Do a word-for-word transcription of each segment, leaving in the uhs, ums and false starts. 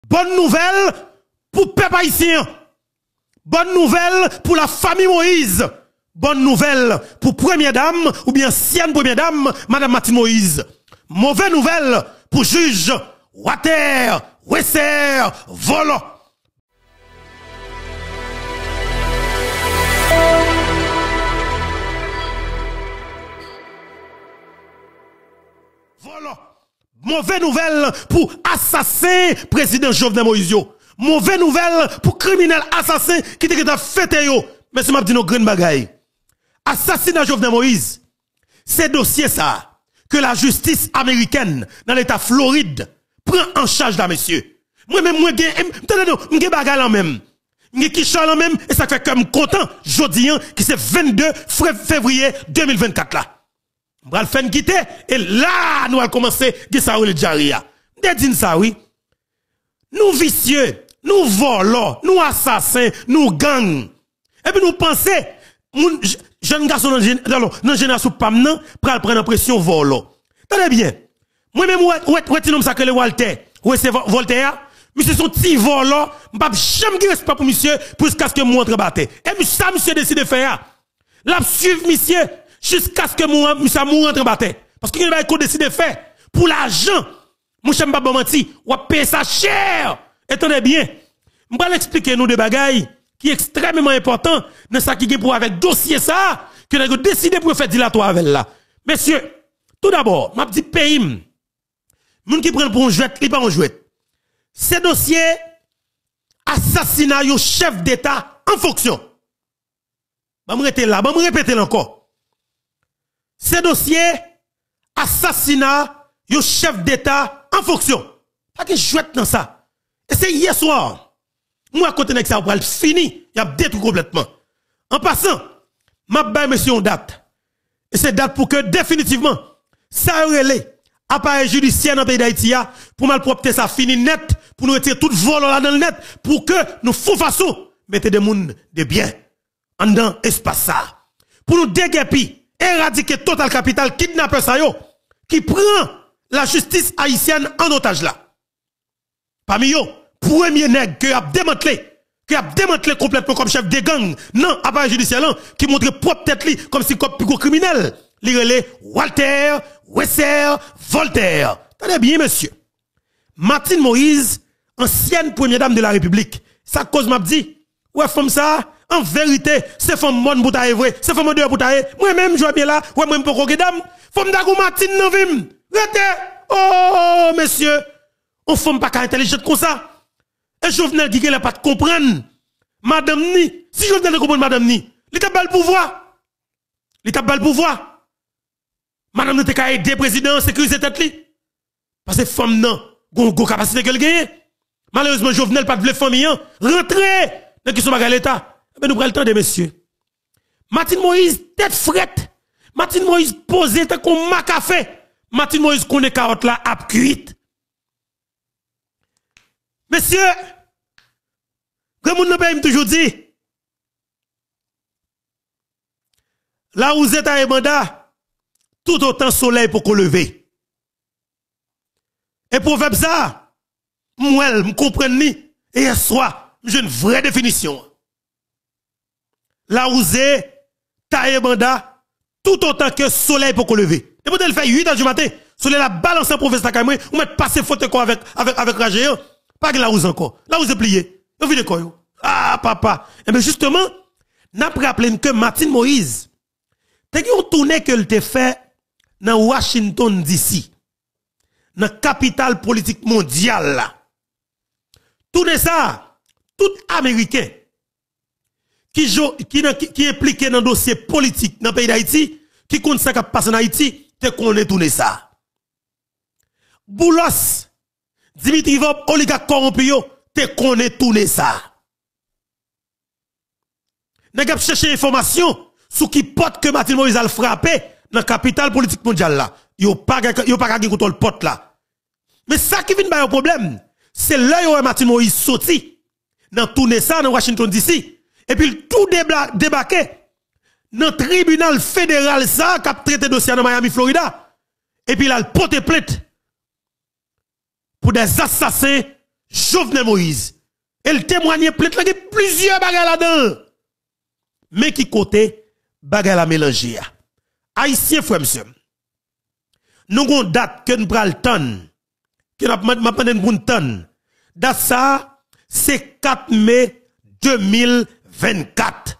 Bonne nouvelle pour peuple haïtien. Bonne nouvelle pour la famille Moïse. Bonne nouvelle pour première dame ou bien ancienne première dame, Madame Martine Moïse. Mauvaise nouvelle pour juge Water, Wesser, Volo. Voilà. Mauvaise nouvelle pour assassin président Jovenel Moïse. Mauvaise nouvelle pour criminel assassin qui te fait yo. Mais c'est m'a dit nos grandes bagailles. Assassinat Jovenel Moïse. C'est dossier ça que la justice américaine dans l'état Floride prend en charge là monsieur. Moi même moi attendez nous, m'gè bagaille là même. M'gè qui là même et ça fait comme content jodi qui c'est vingt-deux février deux mille vingt-quatre là. On va le faire quitter et là nous allons commencer à ça le Jaria. Nous disons ça oui. Nous vicieux, nous volons, nous assassins, nous gangs. Et puis nous pensons jeune garçon dans la génération pam nan pral prendre pression volo. Tenez bien. Moi même ouais ouais nom ça que le Walter. Ouais c'est Voltaire. Monsieur son petit volo, m'pa jamais qui respect pour monsieur pour jusqu'à ce que moi entre battre. Et ça monsieur décide de faire. La suivre monsieur jusqu'à ce que moi monsieur moi entre battre. Parce que il va décider de faire pour l'argent. Mon cher m'pa menti, ou payer ça cher. Et tenez bien. M'pa l'expliquer nous des bagailles qui est extrêmement important dans ça qui est pour avec dossier ça que nous avons décidé pour faire dilatoire avec là. Messieurs, tout d'abord, m'a dit pays, moun qui prend pour un jouet, il pas un jouet. Ce dossier assassinat yo chef d'état en fonction. Ba me rete là, ba me répéter encore. Ce dossier assassinat yo chef d'état en fonction. Pas que jouet dans ça. Et c'est hier soir. Moi, à côté de ça, on va fini. Il y a détruit complètement. En passant, m'a bay monsieur une date. Et c'est date pour que définitivement, ça relève appareil judiciaire dans le pays d'Haïti pour malpropter ça fini net, pour nous retirer tout vol là dans le net, pour que nous fous façon, mettez des monde de bien en dans espace ça. Pour nous déguerpir, éradiquer total capital, kidnapper ça yo, qui prend la justice haïtienne en otage là. Parmi yo, premier nègre que a démantelé, qui a démantelé complètement comme chef de gang, non, appareil judiciaire qui montre propre tête li comme si comme plus criminel. Li relé Walter, Wesser, Voltaire. Tenez bien monsieur. Martine Moïse, ancienne première dame de la République. Ça cause m'a dit, ouais femme ça, en vérité, c'est femme bonne pour tailler vrai, c'est femme deux pour tailler. Moi même je bien là, ouais moi même pour dame, femme d'agou Martine non vim. Rete. Oh monsieur, on femme pas intelligente comme ça. Et Jovenel qui n'a pas de comprendre. Madame ni, si Jovenel ne comprend madame ni, il t'a pas le pouvoir. Il t'a pas le pouvoir. Madame ne t'a qu'à aider président, sécuriser tête li. Parce que femme non, gon gon capacité qu'elle gagne. Malheureusement Jovenel pas de vle famille, rentrer dans qui sont bagarre l'état. Mais nous prenons le temps de messieurs. Martine Moïse tête frette. Martine Moïse posé tant qu'on ma café. Martine Moïse connaît carotte là à cuite. Messieurs, comme on n'a toujours dit, là où vous êtes à mandat, tout autant soleil pour qu'on lever. Et pour faire ça, moi, je comprends ni, et hier soir, j'ai une vraie définition. Là où vous êtes à mandat, tout autant que soleil pour qu'on lever. Et pour le faire huit heures du matin, soleil la balance en professeur Kamwe, ou mettre passer faute quoi avec, avec, avec Ragé. Pas que la rouse encore. La rouse est pliée. Vous voyez quoi? Ah, papa. Et bien justement, n'a pas rappelé que Martine Moïse, t'es qu'on tourné que te fait dans Washington D C, dans la capitale politique mondiale là. Tourné ça, tout Américain qui, qui, qui, qui est impliqué dans le dossier politique dans le pays d'Haïti, qui compte ça qui passe en Haïti, t'es qu'on est tourné ça. Boulos, Dimitri Vop, oligarque corrompu yo, te connaît tourner ça. N'a pas cherché information sur qui porte que Martine Moïse a frappé dans la capitale politique mondiale là. Yo pas yo pas gagné contre le porte là. Mais ça qui vient ba un problème, c'est là où Martine Moïse sorti dans tourner ça dans Washington D C et puis tout débarqué dans le tribunal fédéral ça qui a traité dossier dans Miami Florida et puis il a porté plainte pour des assassins Jovenel Moïse. Elle témoigne plein de plusieurs bagages là-dedans. Mais qui côté bagages la mélanger. Haïtien frère monsieur. Nous avons une date que nous prenons le temps. Que nous avons une tonne. Date ça, c'est quatre mai deux mille vingt-quatre.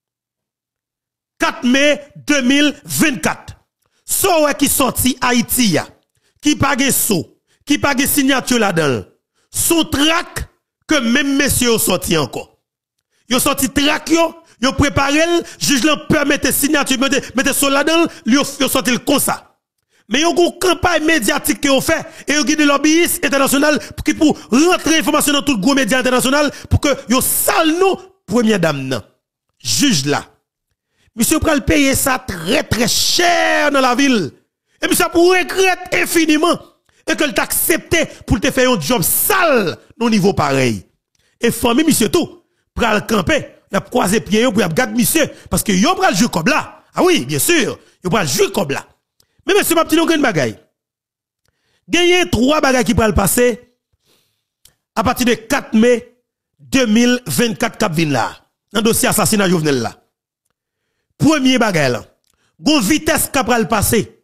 quatre mai deux mille vingt-quatre. So qui sorti Haïti, qui pas de so, qui pas de signature là-dedans. Son track que même messieurs sorti encore. Yo sorti track yo, yo préparé, juge l'en permettre signature, mettez so là-dedans, yo sorti comme ça. Mais yon une campagne médiatique que vous fait et yon des lobbyistes internationaux pour qui pour rentrer information dans tout le gros média international pour que yon sale nous première dame nan. Juge là. Monsieur pral payer ça très très cher dans la ville. Et monsieur pour regrette infiniment et que t'a accepté pour te faire un job sale au niveau pareil. Et famille monsieur tout pral camper, y a croiser pied pour y a garder monsieur parce que yon pral jouer comme là. Ah oui, bien sûr, yon pral jouer comme là. Mais monsieur m'a petit nou gen bagay. Gagné trois bagages qui pral passer à partir de quatre mai deux mille vingt-quatre cap vin là. Dans dossier assassinat Jovenel là. Premier bagay là. Gon vitesse qui pral passer.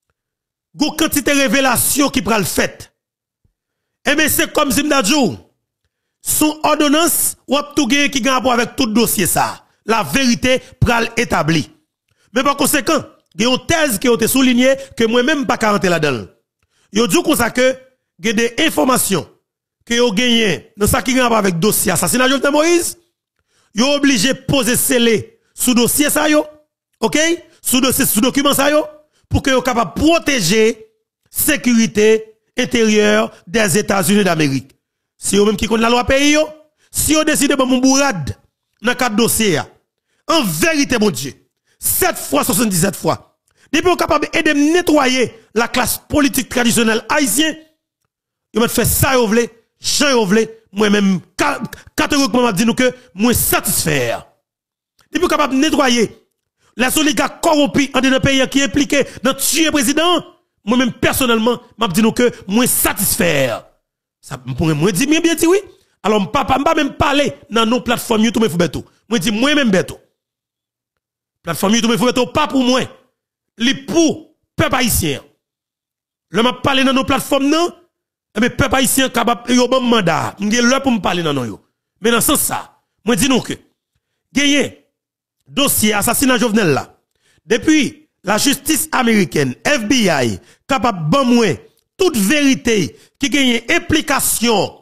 Gon quantité révélation qui pral fait. Et mais c'est comme si m'dadjou. Son ordonnance ou tout gain qui gagne rapport avec tout dossier ça. La vérité pral établie. Mais par conséquent, il y a une thèse qui a été soulignée que moi-même pas quarante là-dedans. Yo dit comme ça que il y a des informations que yo gagné dans ça qui a avec dossier assassinat Jovenel Moïse. Yo obligé poser scellé sous dossier ça yo. OK? Sous dossier sous document ça yo pour que yo capable protéger sécurité intérieure des États-Unis d'Amérique. Si yo même qui connaît la loi pays yo, si yo décide de mon bourrade dans quatre dossiers en vérité mon Dieu sept fois soixante-dix-sept fois. Depuis qu'on est capable d'aider nettoyer la classe politique traditionnelle haïtienne, vous fait ça, vous voulez, Jean, vous voulez, moi-même, catégoriquement, je dis nous que, moi, satisfait. Depuis qu'on est capable de nettoyer les oligarques corrompus en des pays qui impliqués dans tuer le président, moi-même, personnellement, je dis nous que, moi, satisfait. Ça pourrait moi dire bien, bien dit oui. Alors, papa, je ne même parler dans nos plateformes YouTube, mais faut moi, dis moi-même, beto. Plateforme YouTube, il pas pour moi. Les pour peuple haïtien. Le m'a parlé dans nos plateformes, non? Mais peuple haïtien, capable, yo bon mandat. M'gè l'heure pour me parler dans nous. Mais dans ce sens, ça, moi, dis nous que, gagné, dossier assassinat Jovenel là. Depuis, la justice américaine, F B I, capable bon moins, toute vérité, qui gagne implication,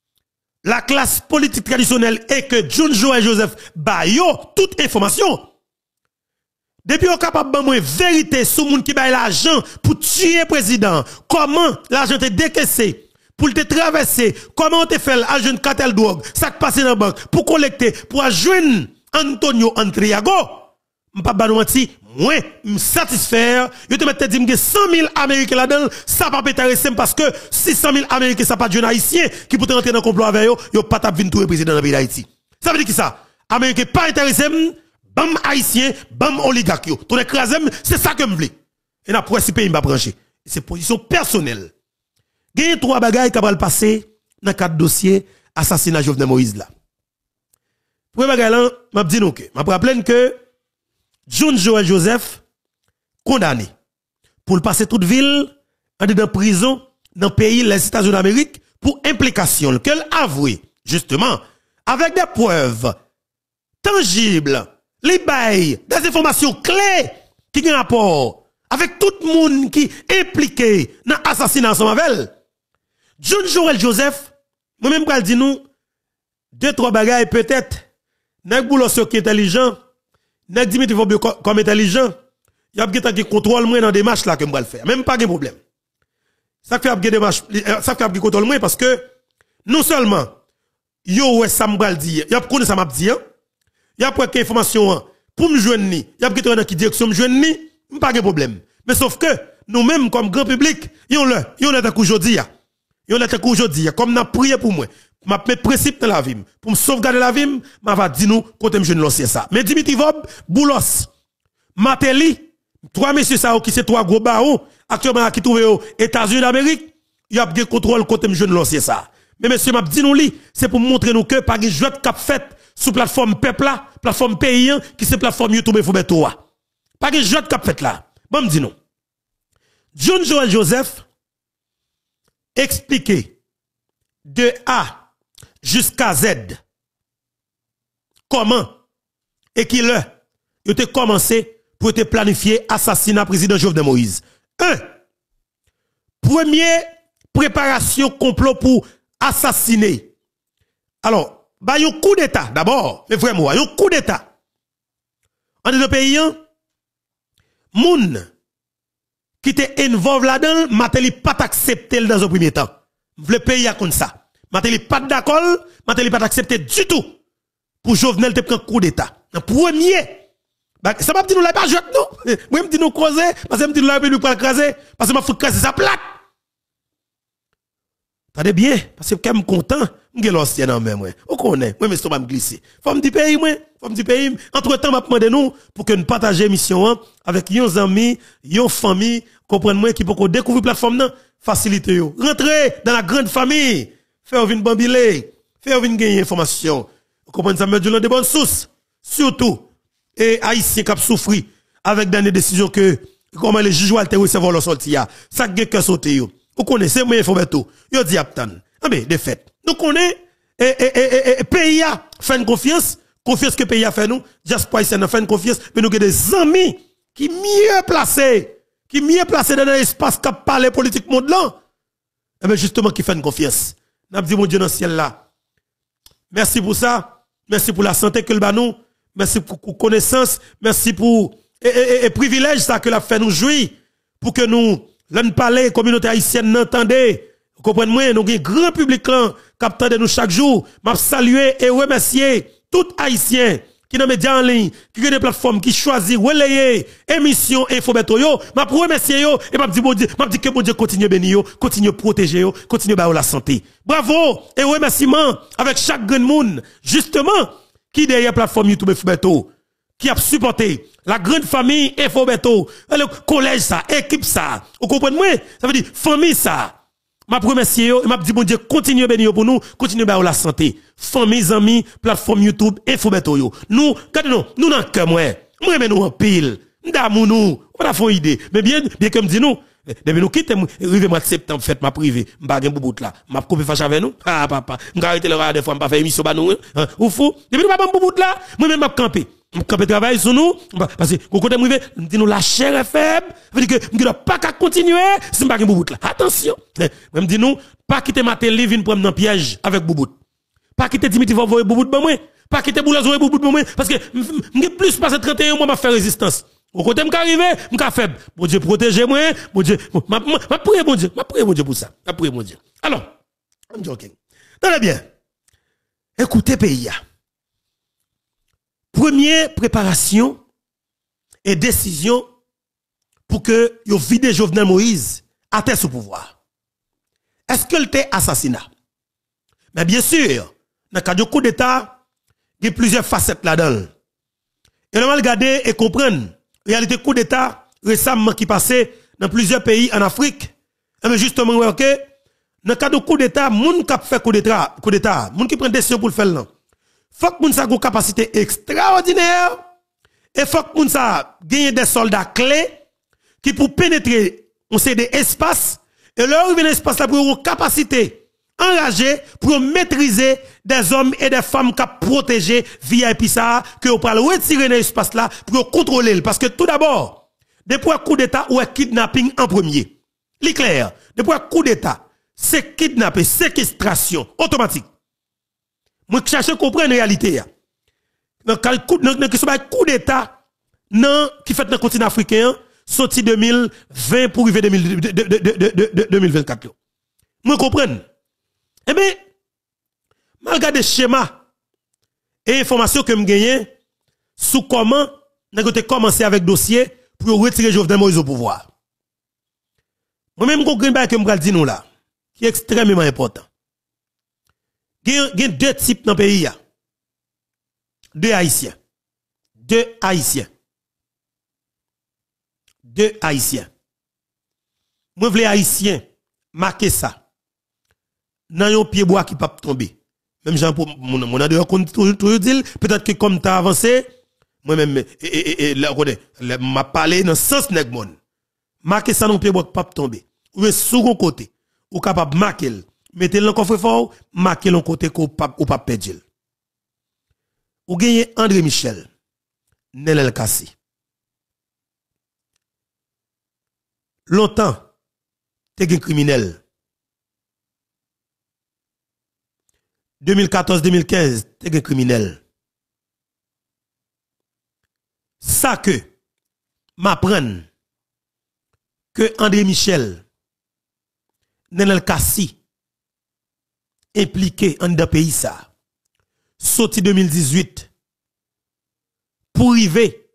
la classe politique traditionnelle et que John Joel Joseph Bayo, toute information. Depuis on capable de moi vérité sur moun qui baille l'argent pour tuer le président, comment l'argent est décaissé pour te traverser, comment on te fait l'argent de cartel drogue, ça qui passe dans la banque pour collecter pour joindre Antonio Antriago. M'pa ba nou menti, moi me satisfaire, yo te mette dit que cent mille américains là-dedans, ça pas intéresser parce que six cent mille américains ça pas de jeunes haïtiens qui pour rentrer dans complot avec yo, yo pas t'a venir touer président dans le pays d'Haïti. Ça veut dire qui ça? Américain pas intéressé, bam haïtien, bam oligarque yo. Ton écrasem, c'est ça que me vle. Et n'a pour pays m'a branché. C'est position personnelle. Gagne trois bagailles qui va passer dans quatre dossiers assassinat Jovenel Moïse là. Premier bagaille là, m'a dit nous que, m'a rappelé que John Joel Joseph condamné pour passer toute ville en dedans prison dans le pays les États-Unis d'Amérique pour implication qu'elle avoué justement avec des preuves tangibles, les bails, des informations clés qui ont rapport avec tout le monde qui est impliqué dans l'assassinat ensemble avec elle. John Joel Joseph, moi-même, je dis nous, deux, trois bagailles peut-être, n'a pas qui est intelligent, n'a Dimitri Fabio comme intelligent, il y a quelqu'un qui contrôle moi dans des matchs là que je vais le faire. Même pas de problème. Ça fait des matchs, ça fait qui contrôle moi parce que, non seulement, yo, ouais, ça m'a dit, il y a pour ça m'a dit, il y a pour information, pour me joindre, il y a pour dans qui direction me joindre, pas de problème. Mais sauf que, nous-mêmes, comme grand public, yon le, yon le takou jodi, yon le takou jodi, comme n'a prié pour moi, m'a mettre principe dans la vie, pour me sauvegarder la vie, m'a va dire nous, côté me jeune lancer ça. Mais Dimitri Vob, Boulos, Mateli, trois messieurs ça, qui c'est trois gros barons, actuellement, qui trouvent aux États-Unis d'Amérique, il y a des contrôles côté me jeune lancer ça. Mais monsieur m'a dit nous li, c'est pour montrer nous que pas de jeu cap fait sous plateforme peuple là, plateforme paysan qui c'est plateforme YouTube Infobeto. Pas de jeu cap fait là. Bon me dit nous. John Joel Joseph expliqué de A jusqu'à Z comment et qui le il a commencé pour te planifier assassinat président Jovenel Moïse. Un, première préparation complot pour assassiner. Alors, bah un coup d'état d'abord, mais vraiment, un coup d'état. En deux pays, moun qui te involve là-dedans, Mateli pas accepté dans un premier temps. Le pays a comme ça. Mateli pas d'accord, Mateli pas accepté du tout pour Jovenel te prendre coup d'état. En premier, bah, ça m'a dit nous là pas jouer nous. Moi me dit nous causer parce que me dit nous là nous pas craser parce que m'a faut craser sa plate. Attendez bien parce que quand même content, m'gè l'ancien en même moi. On connaît, moi mais ça va me glisser. Faut me dire pays moi, faut me dire pays. Entre-temps m'a demandé nous pour que nous partager mission avec yon amis, yon famille, comprendre moi qui pour découvrir plateforme nan, faciliter yo. Rentrer dans la grande famille, faire vinn bambilé, faire vinn gagner information. Comprendre ça me dit de bonnes sources. Surtout et haïtien qui a souffert avec des décisions que comment les juges Walter recevoir leur sortie ça gè que sauter yo. Vous connaissez moi Infobeto. Yo di aptan. Ah ben de fait. Nous connaissons et et et et pays a fait une confiance, confiance que pays a fait nous, diaspora haïtienne a fait une confiance, mais nous avons des amis qui mieux placés, qui mieux placés dans l'espace qui parler politique monde là. Eh ben justement qui fait une confiance. N'a dit mon Dieu dans le ciel là. Merci pour ça. Merci pour la santé que le ba nous. Merci pour la connaissance, merci pour et, et, et privilège ça que l'a fait nous jouir pour que nous l'en parler communauté haïtienne n'entendez. Vous comprenez moi, nous avons un grand public là qui de nous chaque jour. M'a saluer et remercier tout haïtien qui dans médias en ligne, qui a des plateformes qui choisissent relayer émission Infobeto yo, m'a remercier yo et m'a dit bon Dieu, m'a dit que bon Dieu continue bénir yo, continue protéger yo, continue ba la santé. Bravo et remerciement avec chaque grand monde justement qui derrière plateforme YouTube Infobeto qui a supporté la grande famille Infobeto, le collège ça, équipe ça. Vous comprenez moi? Ça veut dire famille ça. M'a remercié yo et m'a dit bon Dieu continue bénir pour nous, continue ba la santé. Famille amis, plateforme YouTube Infobeto yo. Nous, regardez nous, nous dans cœur moi. Moi mais nous en pile. D'amour nous, on a fait idée. Mais bien bien comme dit nous, depuis nous quitter arrivé mois de septembre fête ma privé, m'pa gen boubout là. M'a coupé fâche avec nous. Ah papa, m'ka arrêter le radio des fois m'pa faire émission ba nous. Ou fou. Depuis nous pas bon boubout là, moi même m'a camper. M'camper travail sur nous parce que côté m'rivé, dit nous la chair est faible, veut dire que m'doit pas qu'à continuer si m'pa gen boubout là. Attention. Moi me dit nous pas quitter matin li vinn prendre dans piège avec boubout. Pas quitter Dimitri va voyer boubout ba moi. Pas quitter boulazon boubout ba moi parce que m'gè plus passer trente et un mois m'a faire résistance. Au côté m'ka arrivé, m'ka faible. Bon Dieu protégez moi, bon Dieu, m'a m'a prier bon Dieu, m'a prier bon Dieu pour ça. M'a prier bon Dieu. Alors, I'm joking. Tenez bien. Écoutez pays. Première préparation et décision pour que yo vide Jovenel Moïse à terre sous pouvoir. Est-ce que l'était assassinat? Mais bien sûr, dans le cas du coup d'État, il y a plusieurs facettes là-dedans. Et on va regarder et comprendre. Réalité coup d'État récemment qui passait dans plusieurs pays en Afrique. Mais justement, ok, dans le cas de coup d'État, moun qui fait coup d'État, coup d'État, moun qui prend décision pour le faire là. Faut que moun sa une capacité extraordinaire et faut que moun sa gagne des soldats clés qui pour pénétrer on sait des espaces et leur arriver dans l'espace là pour une capacité enragée pour maîtriser des hommes et des femmes qui protéger V I P ça que on parle retirer dans l'espace là pour contrôler parce que tout d'abord depuis un coup d'état ou un kidnapping en premier. L'éclair, depuis un coup d'état, c'est kidnapping, séquestration automatique. Moi, je cherche à comprendre la réalité. Dans le coup d'état, qui fait dans le continent africain, sorti deux mille vingt pour arriver deux mille vingt-quatre. Moi, je comprends. Eh bien, malgré des schémas et informations que je gagne, sous comment, nous avons commencé avec dossier pour retirer Jovenel Moïse au pouvoir. Moi-même, je comprends que je vais dire là, qui est extrêmement important. Il y a deux types dans le pays. Deux Haïtiens. Deux Haïtiens. Deux Haïtiens. Moi, je veux Haïtiens marquer ça. nan yon pied bois qui pas tomber. Même Jean pour mon mon a toujours dit peut-être que comme tu as avancé moi même et et et là m'a parlé dans sens nèg mon. Marquer ça dans pied bois qui pas tomber. Ou bien second côté ou capable marquer mettez le coffre fort marquer l'on côté ko pas ou pas perdre. Ou gagner André Michel Nenel Kassi. Longtemps t'es un criminel. deux mille quatorze deux mille quinze, t'es un criminel. Ça que m'apprenne que André Michel, Nenel Kassi, impliqué en deux pays ça, sorti deux mille dix-huit, pour arriver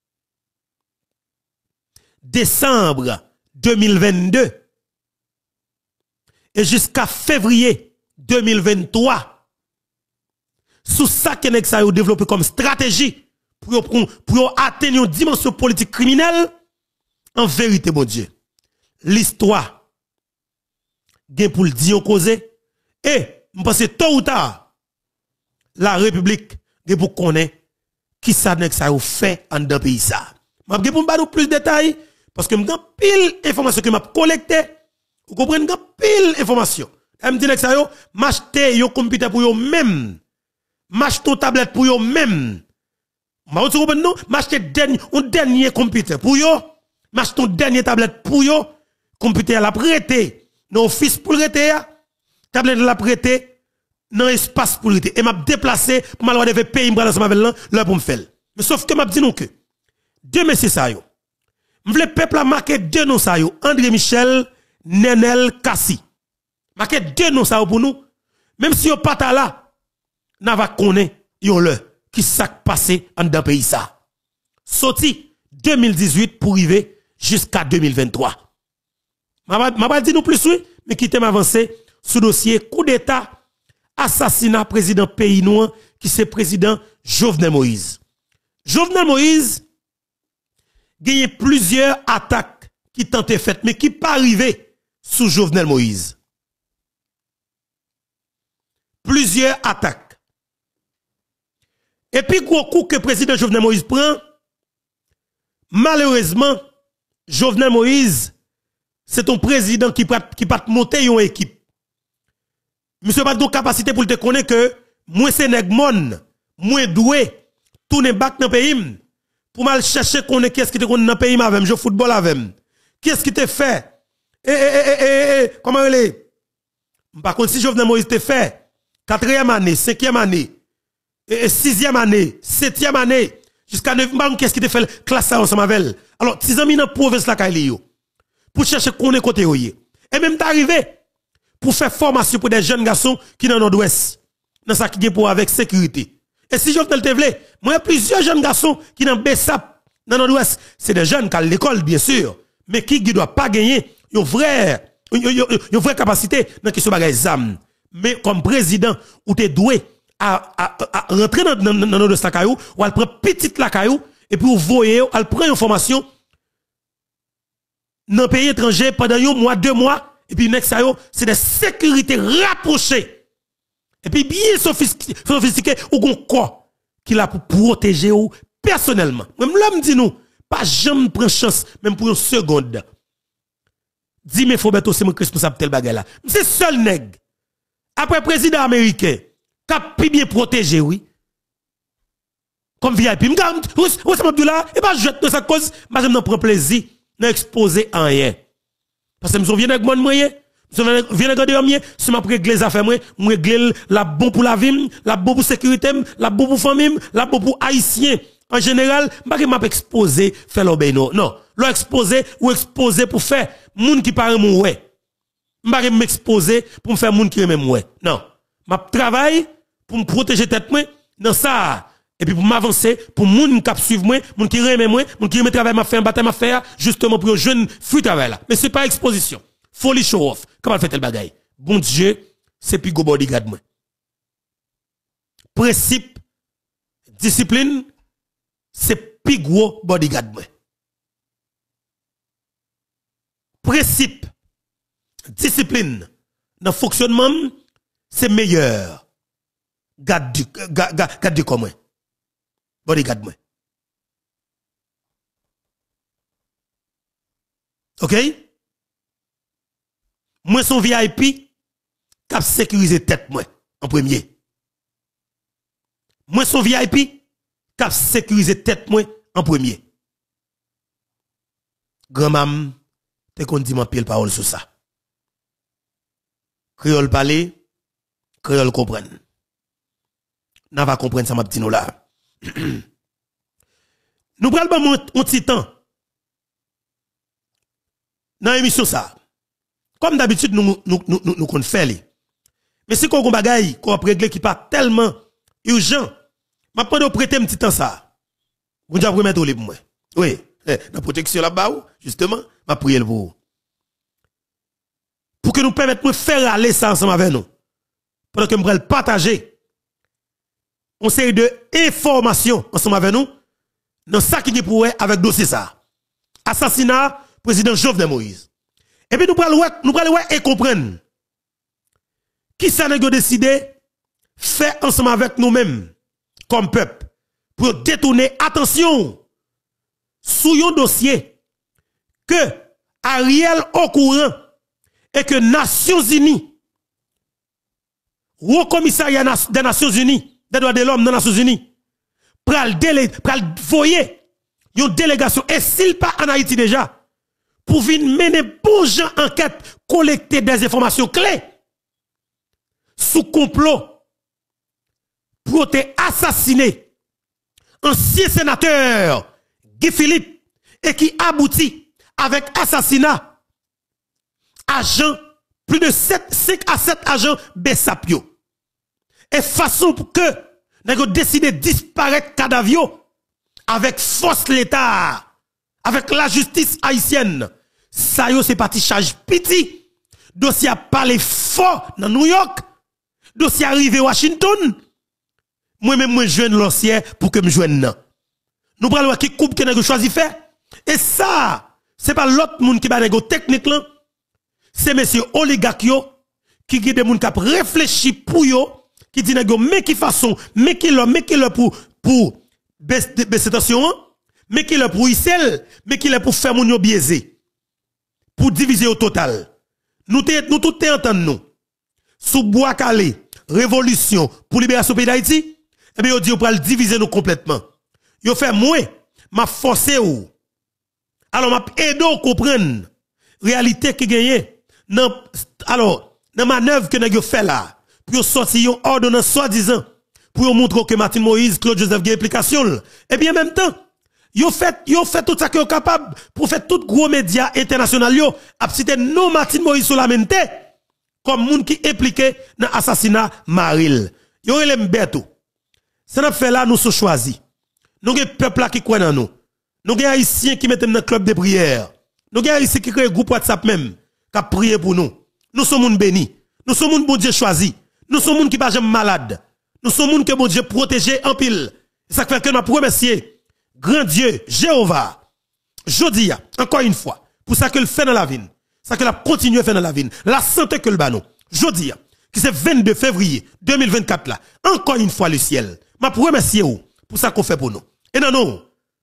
décembre deux mille vingt-deux et jusqu'à février deux mille vingt-trois, sous ça que nous avons développé comme stratégie pour, pour, pour atteindre une dimension politique criminelle, en vérité, mon Dieu, l'histoire, gain pour le dire causer, et, je pense que tôt ou tard, la République, gain pour connaître qui ça n'est que ça a fait en deux pays ça. Je vais vous plus de détails, parce que je vais pile d'informations que je collectées, vous comprenez, je pile d'informations. Je me dis que ça yo, m'acheter un computer pour yo même. M'acheter une tablette pour yo même. Ma vous comprenez non? M'acheter dernier un dernier computer pour yo. M'acheter une dernière tablette pour yo. Computer la prêter dans office pour prêter. Tablette la prêter dans espace pour prêter. Et m'a déplacer pour m'aller devait payer m'bral ensemble avec là, là pour me faire. Mais sauf que m'a dit non que deux messieurs ça yo. M'vle peuple a marqué deux noms ça yo. André Michel Nenel Kassi. Marqué deux noms ça pour nous. Même si yo pas là, n'a va connaître yon le qui s'est passé en dans pays ça. Sorti deux mille dix-huit pour arriver jusqu'à deux mille vingt-trois. M'a pas dit nous plus oui, mais qui t'aime avancer sous dossier coup d'état assassinat président pays noir qui c'est président Jovenel Moïse. Jovenel Moïse gagne plusieurs attaques qui tentaient faites mais qui pas arrivé sous Jovenel Moïse. Plusieurs attaques. Et puis, gros coup que le président Jovenel Moïse prend, malheureusement, Jovenel Moïse, c'est un président qui peut qui peut monter une équipe. Monsieur pas de capacité pour te connaître que moi c'est nèg mon, moi doué, tourner back dans pays pour mal chercher connaître qu'est-ce qui te connaît dans pays avec, je football avec. Qu'est-ce qui te fait? Eh eh eh eh eh comment il est? Par contre si Jovenel Moïse te fait quatrième année, cinquième année, et sixième année, septième année, jusqu'à neuf ans, qu'est-ce qui te fait classe ça ensemble avec elle? Alors, tes amis dans la province la Kaili, pour chercher qu'on est côté yoye. Et même t'arriver pour faire formation pour des jeunes garçons qui dans nord-ouest, dans ça qui est pour avec sécurité. Et si je te le vle, moi, il y a plusieurs jeunes garçons qui dans Bessap, dans nord-ouest, c'est des jeunes qui ont l'école, bien sûr, mais qui ne doivent pas gagner une vraie, une vraie capacité dans la question de les âmes. Mais comme président, ou t'es doué, À, à, à rentrer dans, dans, dans notre caillou, ou elle prend petite la caillou, et puis vous voyez, elle prend une formation dans un pays étranger pendant un mois, deux mois, et puis next c'est des sécurités rapprochées. Et puis bien sophistiqué, ou gon quoi, qui l'a pour protéger ou personnellement. Même l'homme dit nous, pas jamais prendre chance, même pour une seconde. Dis mais faut beto c'est mon responsable tel bagay là. C'est seul nèg. Après président américain, cap bien protégé, oui. Comme V I P. M'gam, ou c'est Abdullah, et pas jette de sa cause, mais je m'en prends plaisir, n'exposer en rien. Parce que je viens avec mon moyen, je viens avec mon moyen, si je régler les affaires, je régler la bon pour la vie, la bon pour la sécurité, la bon pour la famille, la bon pour haïtien. En général, je ne vais exposer, faire l'obéno. Non. L'on exposer ou exposer pour faire moun qui parle mon ouais. Je ne vais pas m'exposer pour me faire moun qui aime mon ouais. Non. Je travaille pour me protéger tête moi dans ça et puis pour m'avancer pour moun qui suivre moi moun qui aime moi moun qui aime travail m'a fait un bataille m'a faire justement pour jeune fuir travail là mais c'est pas exposition folie show off comment fait tel bagaille bon Dieu c'est plus go bodyguard moi principe discipline c'est plus gros bodyguard moi principe discipline dans fonctionnement c'est meilleur. Garde du, garde, garde du comme moi. Bodyguard moi. OK? Moi son V I P cap sécuriser tête moi en premier. Moi son V I P cap sécuriser tête moi en premier. Grand-mam te kon di man pile parole sur ça. Créole parler, créole comprendre. N'a va comprendre ça m'a dit nous là. Nous pral ba un petit temps dans l'émission ça. Comme d'habitude nous nous nous nous, nous qu'on fait li. Mais si qu'on bagay qu'on régler qui pas tellement urgent, m'a pas de prêter un petit temps ça. Vous déjà remettre au libre moi. Oui, eh, la protection là-bas justement, m'a prier pour vous. Pour que nous permettions de faire aller ça ensemble avec nous. Pendant que nous allons partager une série d'informations ensemble avec nous dans ça qui est pour avec dossier ça. Assassinat président Jovenel Moïse. Et puis nous allons nous allons et comprendre qui ça n'a décidé faire ensemble avec nous-mêmes comme peuple pour détourner attention sous un dossier que Ariel au courant et que Nations Unies, Haut Commissariat des Nations Unies, des droits de l'homme dans les Nations Unies, pral délé, pral voyer une délégation, et s'il pas en Haïti déjà, pour venir mener bon gens enquête, collecter des informations clés, sous complot, pour te assassiner ancien sénateur Guy Philippe, et qui aboutit avec assassinat agents, plus de sept, cinq à sept agents Bessapio. Et façon pour que nous avons décidé de disparaître cadavre avec force l'État, avec la justice haïtienne. Ça yo c'est parti charge piti. Dossier a parlé fort dans New York. Dossier arrivé Washington. Moi-même, moi, je joigne l'ancien pour que me joigne. Nous prenons qui coupe que nous choisi faire. Et ça, c'est pas l'autre monde qui va négo technique là. C'est monsieur oligarque qui qui des moun qui réfléchi pour yo, qui dit négo mais qui façon, mais qui le mais qui le pour pour baisser tension, mais qui le pour Issel, mais qui le pour faire moun yo biaisé. Pour diviser au total. Nous te, nous tout entendons nous. Sous bois calé, révolution pour libération pays d'Haïti, eh bien, yo dit, yo pral diviser nous complètement. Yo fait moins, m'a forcé ou. Alors, m'a aidé à comprendre réalité qui gagne. Non, alors, dans manœuvre que nous fait là, pour sortir une ordonnance soi-disant, pour montrer que Martin Moïse, Claude Joseph gagne implication. Eh bien, en même temps, yo fait, yo fait tout ça que yo capable pour faire tout gros médias internationaux yo, a cité non Martin Moïse sur la mente, comme moun qui impliqué dans l'assassinat Maril. Yo relève beto. Ça n'a fait là, nous sommes choisis. Nous avons un peuple là qui croit dans nous. Nous avons des haïtiens qui mettent dans le club de prière. Nous avons des haïtiens qui créent un groupe WhatsApp même, qui prié pour nous. Nous sommes moun bénis. Nous sommes moun bon Dieu choisi. Nous sommes moun qui pas jamais malade. Nous sommes moun que bon Dieu protégé en pile. Ça fait que nous remercier grand Dieu, Jéhovah. Jodi, encore une fois, pour ça que le fait dans la vie, ça que la continue à faire dans la vie, la santé que le banon. Jodi, qui c'est vingt-deux février deux mille vingt-quatre là, encore une fois le ciel. Ma pour remercier vous pour ça qu'on fait pour nous. Et non, non,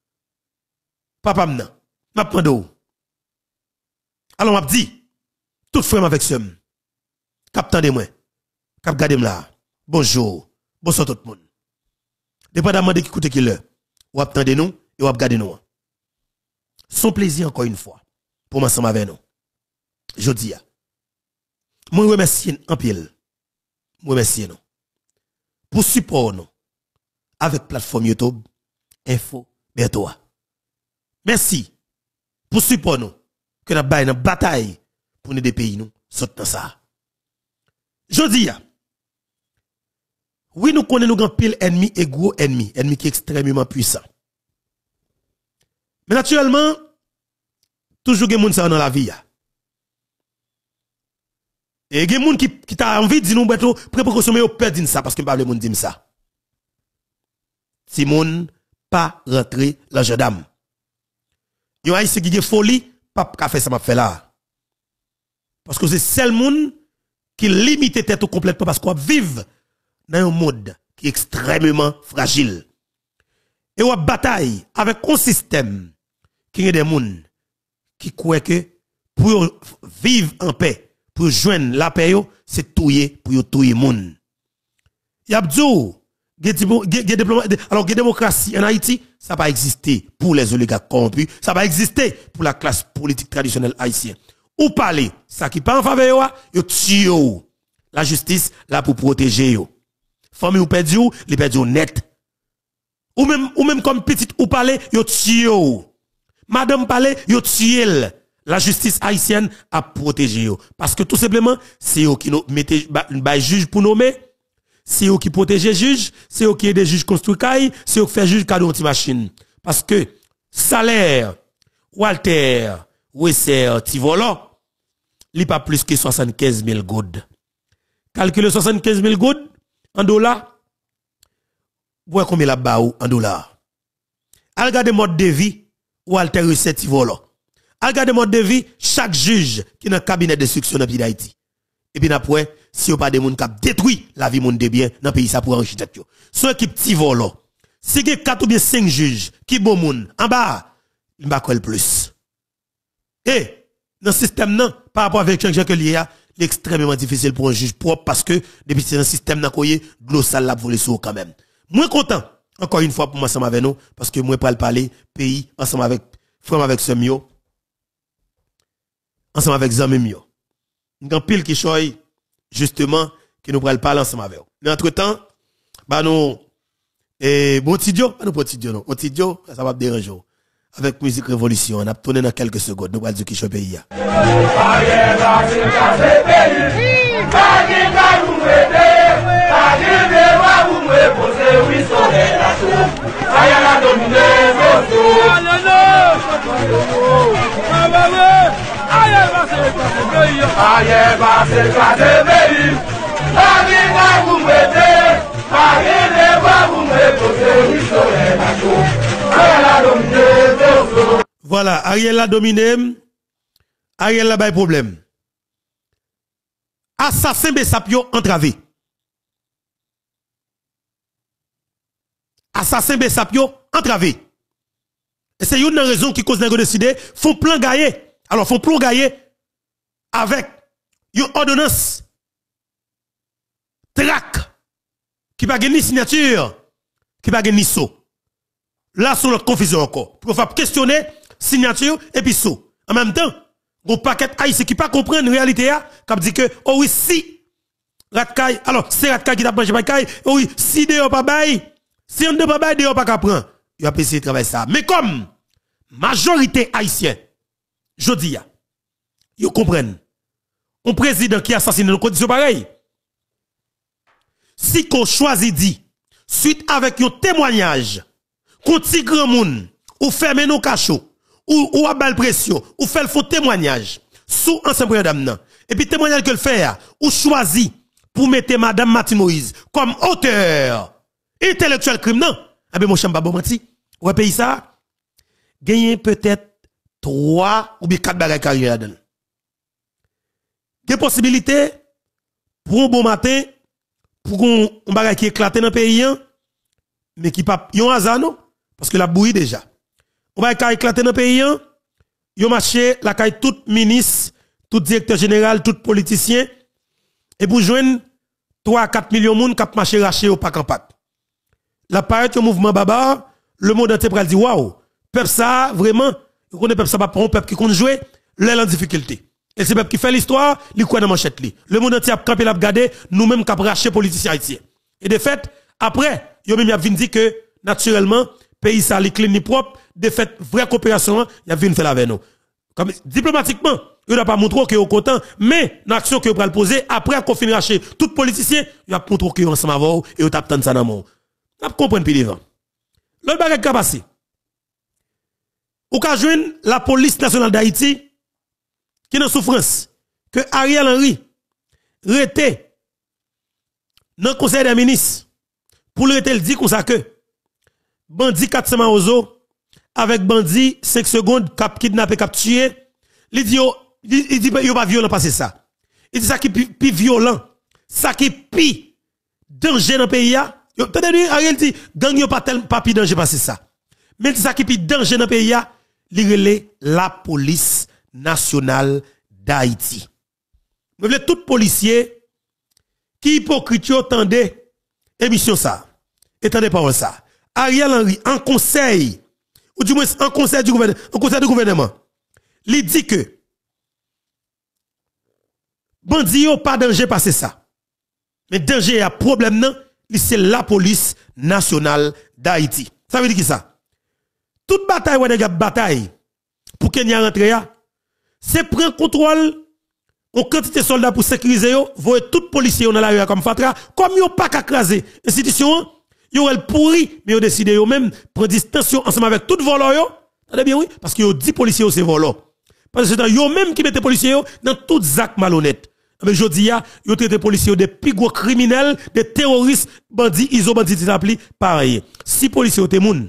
papa m'na, m'a prendre ou. Alors m'a dit, tout frère avec ce cap tande moi, cap gade là. Bonjour, bonsoir tout le monde. Dépendamment de qui écoute qui l'heure, ou attendez nous et ou regardez nous. Son plaisir encore une fois pour m'ensemble avec nous. Je dis, moi remercie en pile, moi remercie nous pour support nous avec plateforme YouTube Info Bertoa. Merci pour support nous que nous avons une bataille pour nous des pays nous sortent dans ça. Je dis, oui, nous connaissons nous pile ennemi et gros ennemi, ennemi qui est extrêmement puissant. Mais naturellement, toujours des gens dans la vie. Et des gens qui, qui t'a envie de dire nous, précaution, mais vous perdez ça parce que pas le monde dit ça. Si moun pas rentrer la gendarme. Yon haïtien qui a folie, pas ka fait ça m'a fait là. Parce que c'est seul monde qui limite tête complètement parce qu'on vit dans un monde qui est extrêmement fragile. Et on bataille avec un système qui est des gens qui croient que pour vivre en paix, pour joindre la paix, c'est touyer pour touyer monde. Y a dit, alors la démocratie en Haïti, ça va exister pour les oligarques corrompus, ça va exister pour la classe politique traditionnelle haïtienne. Ou parler, ça qui pas en faveur, yo tue yo. La justice là pour protéger yo. Famille ou perdu, les perdu net. Ou même ou même comme petite ou parler, yo tue yo. Madame parler, yo tue. La justice haïtienne a protégé yo parce que tout simplement c'est eux qui nous mettez ba juge pour nommer, c'est eux qui protègent les juges, c'est eux qui aident les juges construire caille, c'est eux qui fait juge cadeau anti machine parce que salaire Walter Wesser Tivolo li pas plus que soixante-quinze mille goud. Calculez soixante-quinze mille goud en dollars. Vous combien la ba en dollars. Al regarder mode de vie Walter Wesser Tivolo. Regardez mode de vie, chaque juge qui est dans le cabinet d'instruction dans le pays d'Haïti. Et puis après, si vous pas de monde qui détruit la vie monde de bien dans le pays, ça pour enrichir tête. Son équipe petit volo. Si il y a quatre ou bien cinq juges qui bon monde en bas, il va quoi le plus. Et dans le système non, par rapport avec Jean que lié, c'est extrêmement difficile pour un juge propre parce que depuis c'est un système n'a koye, de l'eau sale la volé sur quand même. Moi content encore une fois pour moi ensemble avec nous parce que moi pas parler pays ensemble avec frère avec ce mio. Ensemble avec Zamemio. Nous avons pile qui choy, justement, qui nous pral parler ensemble avec eux. Mais entre temps, bah nous, et bon tidio, pas nous bon tidio, non. Bon tidio, ça va déranger. Avec musique révolution, on a tourné dans quelques secondes, nous allons dire qui choy pays. Aye va se kade beyi, aye va vous mettez, aye ne va vous mettre, voilà, Ariel a dominé, Ariel a pas de problème. Assassin Bessapio entravé. Assassin Bessapio entravé. Et c'est une raison qui cause de décider, font plan gailler. Alors, font plan gailler avec une ordonnance trac qui pas ni signature, qui pas ni saut. Là, sur notre confusion encore. Pour faire questionner signature et puis saut. En même temps, un paquet haïtien qui pas comprendre la réalité, qui dit que, oh oui, si, Ratkay, alors, c'est Ratkay qui t'a mangé Ratkay, oh oui, si de pas bail, si on ne pas bail, de pas qu'à prendre. Il va essayer de travailler ça. Mais comme, majorité haïtienne, je dis, ils comprennent. Un président qui assassine dans conditions pareilles. Si qu'on choisit dit, suite avec un témoignage, qu'on ti grand moun, ou ferme nos cachots, ou, ou à balle pression, ou fait le faux témoignage, sous ancien premier dame, et puis témoignage que le fait, ou choisit pour mettre madame Martine Moïse comme auteur intellectuel crime, non? Eh bien, mon chamba bon menti. Ouais, pays ça, gagner peut-être trois ou bien quatre bagages carrière là-dedans. Des possibilités pour un bon matin, pour un bagage qui éclate dans le pays, mais qui pas yon hasard non, parce que la bouillie déjà. On va éclater dans le pays, yon marché la caille tout ministre, tout directeur général, tout politicien, et pour joindre trois à quatre millions de monde qui marché raché au pack en pack. La paraît un mouvement baba, le monde entier pral dit waouh, peuple ça vraiment, on connaît peuple ça pas pour un peuple qui compte jouer, l'aile en difficulté. Et c'est peuple qui fait l'histoire, li quoi dans manchette li. Le monde entier a campé l'a regarder, nous même cap racher politiciens haïtiens. Et de fait, après, yo même y a vinn dit que naturellement pays ça li clean ni propre, de fait vraie coopération, y a vinn faire avec nous. Comme diplomatiquement, il n'a pas montré que au content, mais l'action que pral poser après qu'on finit racher tout politicien, il a montré que ensemble avec et on t'a tendre ça dans mon. On comprend plus devant. L'autre bagage qui a passé. Ou ka joindre la police nationale d'Haïti qui est en souffrance que Ariel Henry rete dans le conseil des ministres pour le rete le dit comme ça que bandit quatre cents ozo avec bandit cinq secondes cap kidnappé cap tué il dit il dit il pas violent passer ça Et c'est ça qui est plus violent. Ça qui est plus danger dans le pays. Peut-être Ariel dit, gang yo pas tel pas plus danger parce que ça. Mais c'est ça qui est plus danger dans le pays, il la police nationale d'Haïti. Nous voulons tout policier qui hypocrite tendez émission ça. Et tendez parole ça. Ariel Henry en conseil ou du moins en conseil du gouvernement, en conseil du gouvernement, il dit que bandi yo pas danger parce que ça. Mais danger a problème non, c'est la police nationale d'Haïti. Ça veut dire qui ça? Toute bataille ou des bataille pour Kenya rentre c'est prendre contrôle en quantité de soldats pour sécuriser yo, voyer tout policier dans la rue comme Fatra, comme yo pas qu'à craser institution, yo el pourri, mais yo décide yo même prendre distance ensemble avec tout voleur yo. Attendez bien oui, parce que yo dit policier c'est voleur. Parce que c'est yo même qui mette policier yo dans tout acte malhonnête. Mais jodi ya, yo traite policiers des plus gros criminels, des terroristes, bandits, iso bandits qui s'appellent pareil. Si policiers te moun,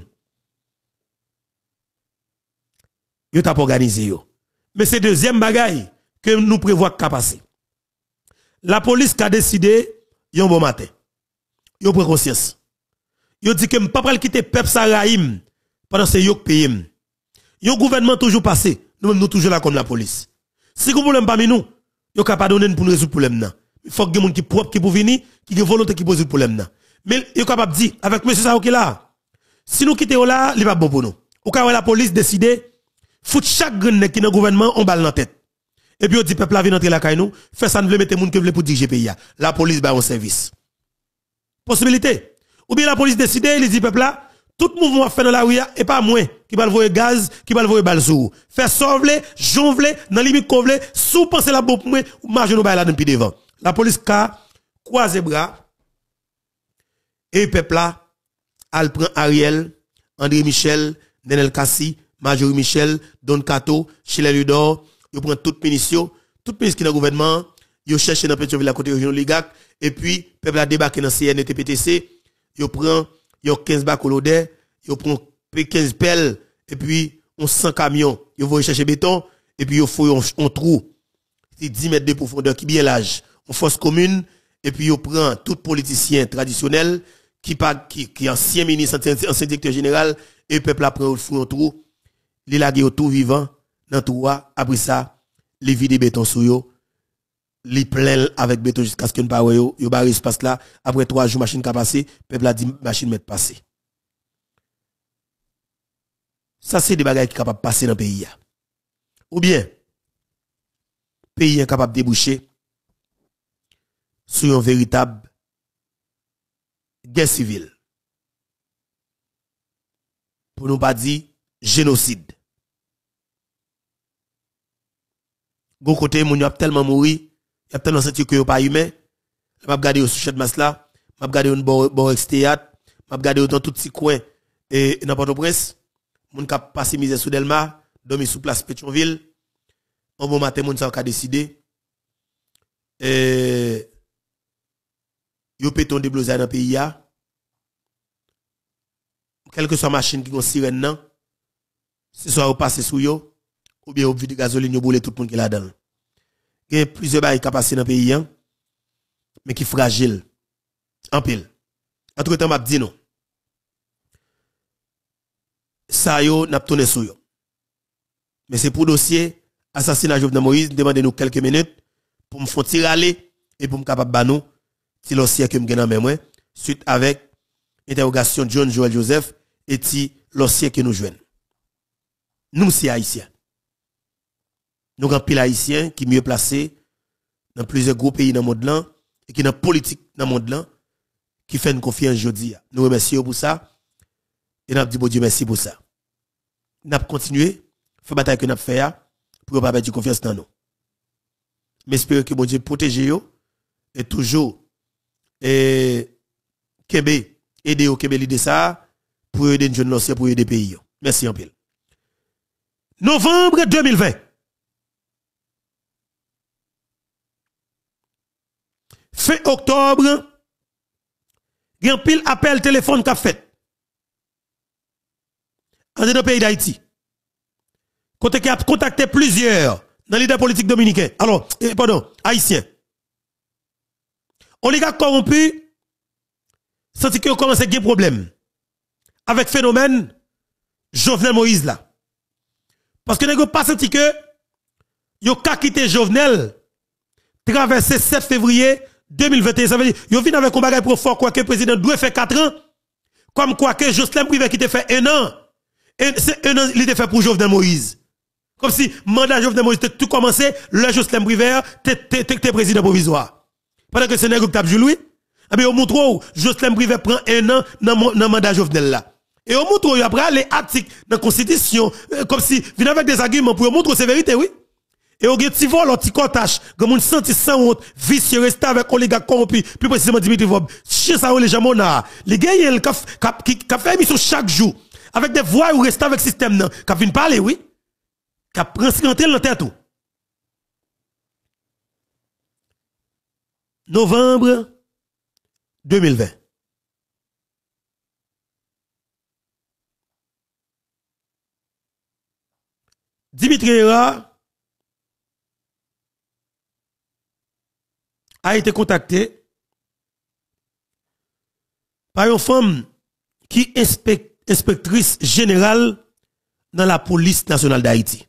yo t'a organisé yo. Mais c'est deuxième bagaille que nous prévoit qu'à passer. La police qui a décidé yon bon matin. Yo prend conscience. Yo dit que m'pa pral quitter peuple Saraïm pendant ce yo pays. Yon gouvernement toujours passé, nous même nous toujours là comme la police. Si vous problème parmi nous, yo capable donner pour nous résoudre problème nan. Il faut que des gens qui propre qui pour venir, qui ont volonté qui pose le problème nan. Mais yo capable dire avec monsieur ça OK là. Si nous quittons là, il pas bon pour nous. Ou quand la police décide foutre chaque grain qui dans gouvernement on balle dans tête. Et puis on dit peuple la vient entrer la caille nous, fait ça ne veut mettre moun que veut pour diriger pays. La police ba un service. Possibilité. Ou bien la police décide, il dit peuple là, tout mouvement fait dans la rue et pas moins qui va voyer gaz, qui va voyer balle sous. Faire sauver, jonvler, dans limite kovler, sous penser la bombe moins ou marche nous ba là depuis devant. La police ka croise bras et peuple là, elle prend Ariel, André Michel, Nenel Kassi, Majorie Michel, Don Kato, Chile Ludor, yo prend toute munition, toute ministre qui dans le gouvernement, yo cherche dans Pétionville à côté région Ligac et puis peuple a débarqué dans C N T P T C, yo prend yo quinze bacs au lodé, yo prend quinze pelles et puis on cent camions, yo va chercher béton et puis yo faut on trou. C'est dix mètres de profondeur qui bien large. On force commune et puis yo prend tout politicien traditionnel qui pas qui qui ancien ministre ancien directeur général et peuple après fou un trou, li lage tout vivant dans trou après ça, li vide béton sou yo, li plein avec béton jusqu'à ce que ne pas yo, yo barre espace là, après trois jours machine ka passer, peuple a dit machine met passer. Ça c'est des bagages qui capable passer dans le pays. Ou bien pays est capable de déboucher sur une véritable guerre civile. Pour nous pas dire génocide. Gon côté moun y a tellement mouri, y a tellement senti que yo pas humain. M'a regarder au sujet de mas là, m'a regarder un bon bon ex-théâtre, m'a regarder dans tout petit coin et n'importe où presse. Moun ka passer misère sous Delma, dormi sous place Pétionville. Un bon matin moun sa ka décider euh yo péton déblosé dans pays ya. Quelle que soit machine qui gon sirène nan, si soit ou passer sous yo ou bien ou vide gasoline yo boule tout le monde qui là dedans. Il y a plusieurs bails qui passé dans le pays hein, mais qui fragile en pile. Entre temps m'a dit non. Ça yo n'a tourné sous yo. Mais c'est pour dossier assassinat Jovenel Moïse, demandez nous quelques minutes pour me faire tirer aller et pour me capable ba nous ti dossier que me gen nan moi suite avec interrogation John Joel Joseph et ti dossier que nous joignent. Nous c'est haïtiens. Nous avons pile haïtiens qui mieux placés dans plusieurs gros pays dans le monde là et qui dans politique dans le monde là qui fait une confiance aujourd'hui. Nous remercions pour ça et nous dit bon Dieu merci pour ça. Nous avons continué faire bataille que nous avons fait pour ne pas perdre confiance dans nous. Mais espérons que bon Dieu protège yo et toujours et Kembe aider au Kembe l'idée ça pour aider une jeune lorsque pour aider pays. Merci en pile. Novembre deux mille vingt. Fin octobre, il y a un pile appel téléphone qu'a fait. En dans le pays d'Haïti. Côté qui a contacté plusieurs dans l'idée politique dominicain. Alors, eh, pardon, haïtien. oligarques corrompus, senti que commence à avoir des problèmes avec phénomène Jovenel Moïse là. Parce que n'avez pas senti que yo ka quitté Jovenel traversé sept février deux mille vingt et un. Ça veut dire, yo vient avec un bagage pour fort quoi que le président doit faire quatre ans. Comme quoi que Jocelyn Privé qui te fait un an. Et c'est un an, il était fait pour Jovenel Moïse. Comme si mandat Jovenel Moïse était tout commencé, le Jocelyn Privé t'es président provisoire. Pendant que c'est nègre qui tape lui, eh bien, au montre où Jocelyn Privé prend un an dans le mandat Jovenel là. Et au montre où après les articles dans la Constitution, comme si, vient avec des arguments pour montrer c'est vérité, oui. Et au petit vol, au petit cortage, comme on senti sans honte, vicieux, resté avec oligarque corrompu, plus précisément Dimitri Vob. Chez ça, les gens, les gars, ils ont fait émission chaque jour, avec des voix ou resté avec le système, non, qui viennent parler, oui. Qui a pris dans la tête, tout. Novembre deux mille vingt. Dimitri Hera a été contacté par une femme qui est inspectrice générale dans la police nationale d'Haïti.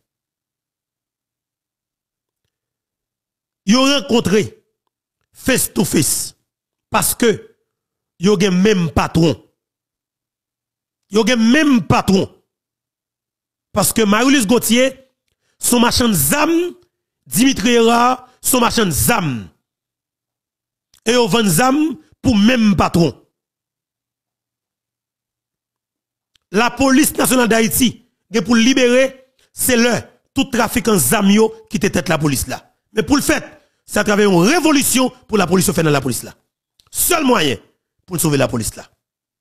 Ils ont rencontré face to face parce que ils ont même patron. Ils ont même patron. Parce que Marie-Louise Gauthier, son machin de zam, Dimitri Hera, son machin de zam. Et au vend zam pour même patron. La police nationale d'Haïti, pour libérer, c'est le tout trafic en zamio qui était tête la police là. Mais pour le fait, c'est à travers une révolution pour la police fait dans la police là. Seul moyen pour sauver la police là.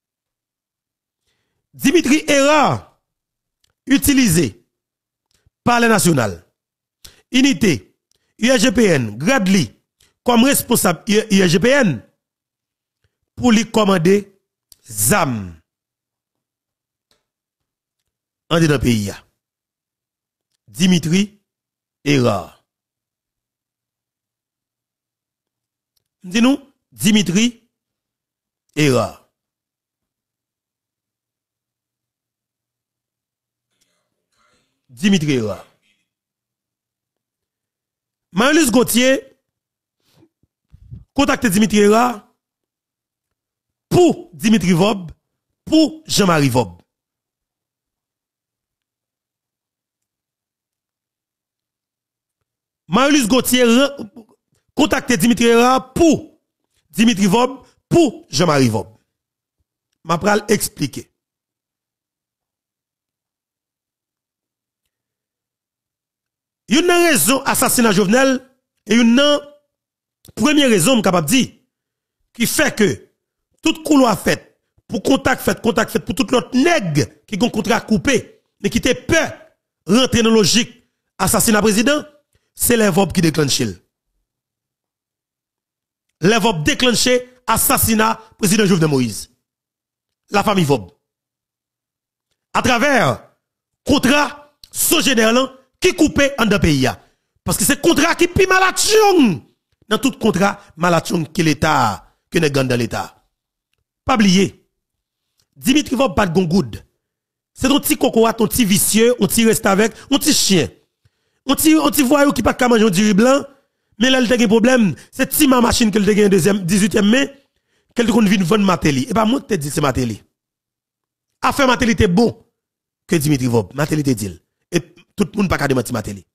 Dimitri Hera utilisé par les nationales, unité, U R G P N, Gradli, comme responsable U R G P N, pour lui commander Z A M en dedans pays. Dimitri Hera. Dis-nous, Dimitri Hera. Dimitri Hera. Marie-Louise Gauthier contacte Dimitri Hera pour Dimitri Vob, pour Jean-Marie Vob. Marie-Louise Gauthier contacte Dimitri Hera pour Dimitri Vob, pour Jean-Marie Vob. Ma pral expliquer. Il y a une raison assassinat Jovenel et une première raison capable de dire qui fait que tout couloir fait pour contact fait contact fait pour tout l'autre nègre qui ont contrat coupé mais qui était peur rentrer dans la logique assassinat président, c'est les V O B qui déclenche. Les V O B déclenché assassinat président Jovenel Moïse. La famille V O B. À travers contrat sogénéral qui coupé en deux pays. Parce que c'est contrat qui pi malachon. Dans tout contrat, malachon qui l'État, que n'est dans l'État. Pas oublier. Dimitri Vob pas de gongoud. C'est ton petit coco, ton petit vicieux, on t'y reste avec, on petit chien. On t'y, on t'y voyou qui pas qu'à manger du riz blanc, mais là, il a un problème. C'est ti ma machine qu'elle a deuxième, dix-huitième mai, qu'elle a vient vendre Matéli. Et pas moi qui te dit c'est Matéli. Affaire Matéli t'es bon que Dimitri Vob. Matéli te dit. Et tout le monde pas qu'à démentir Matéli.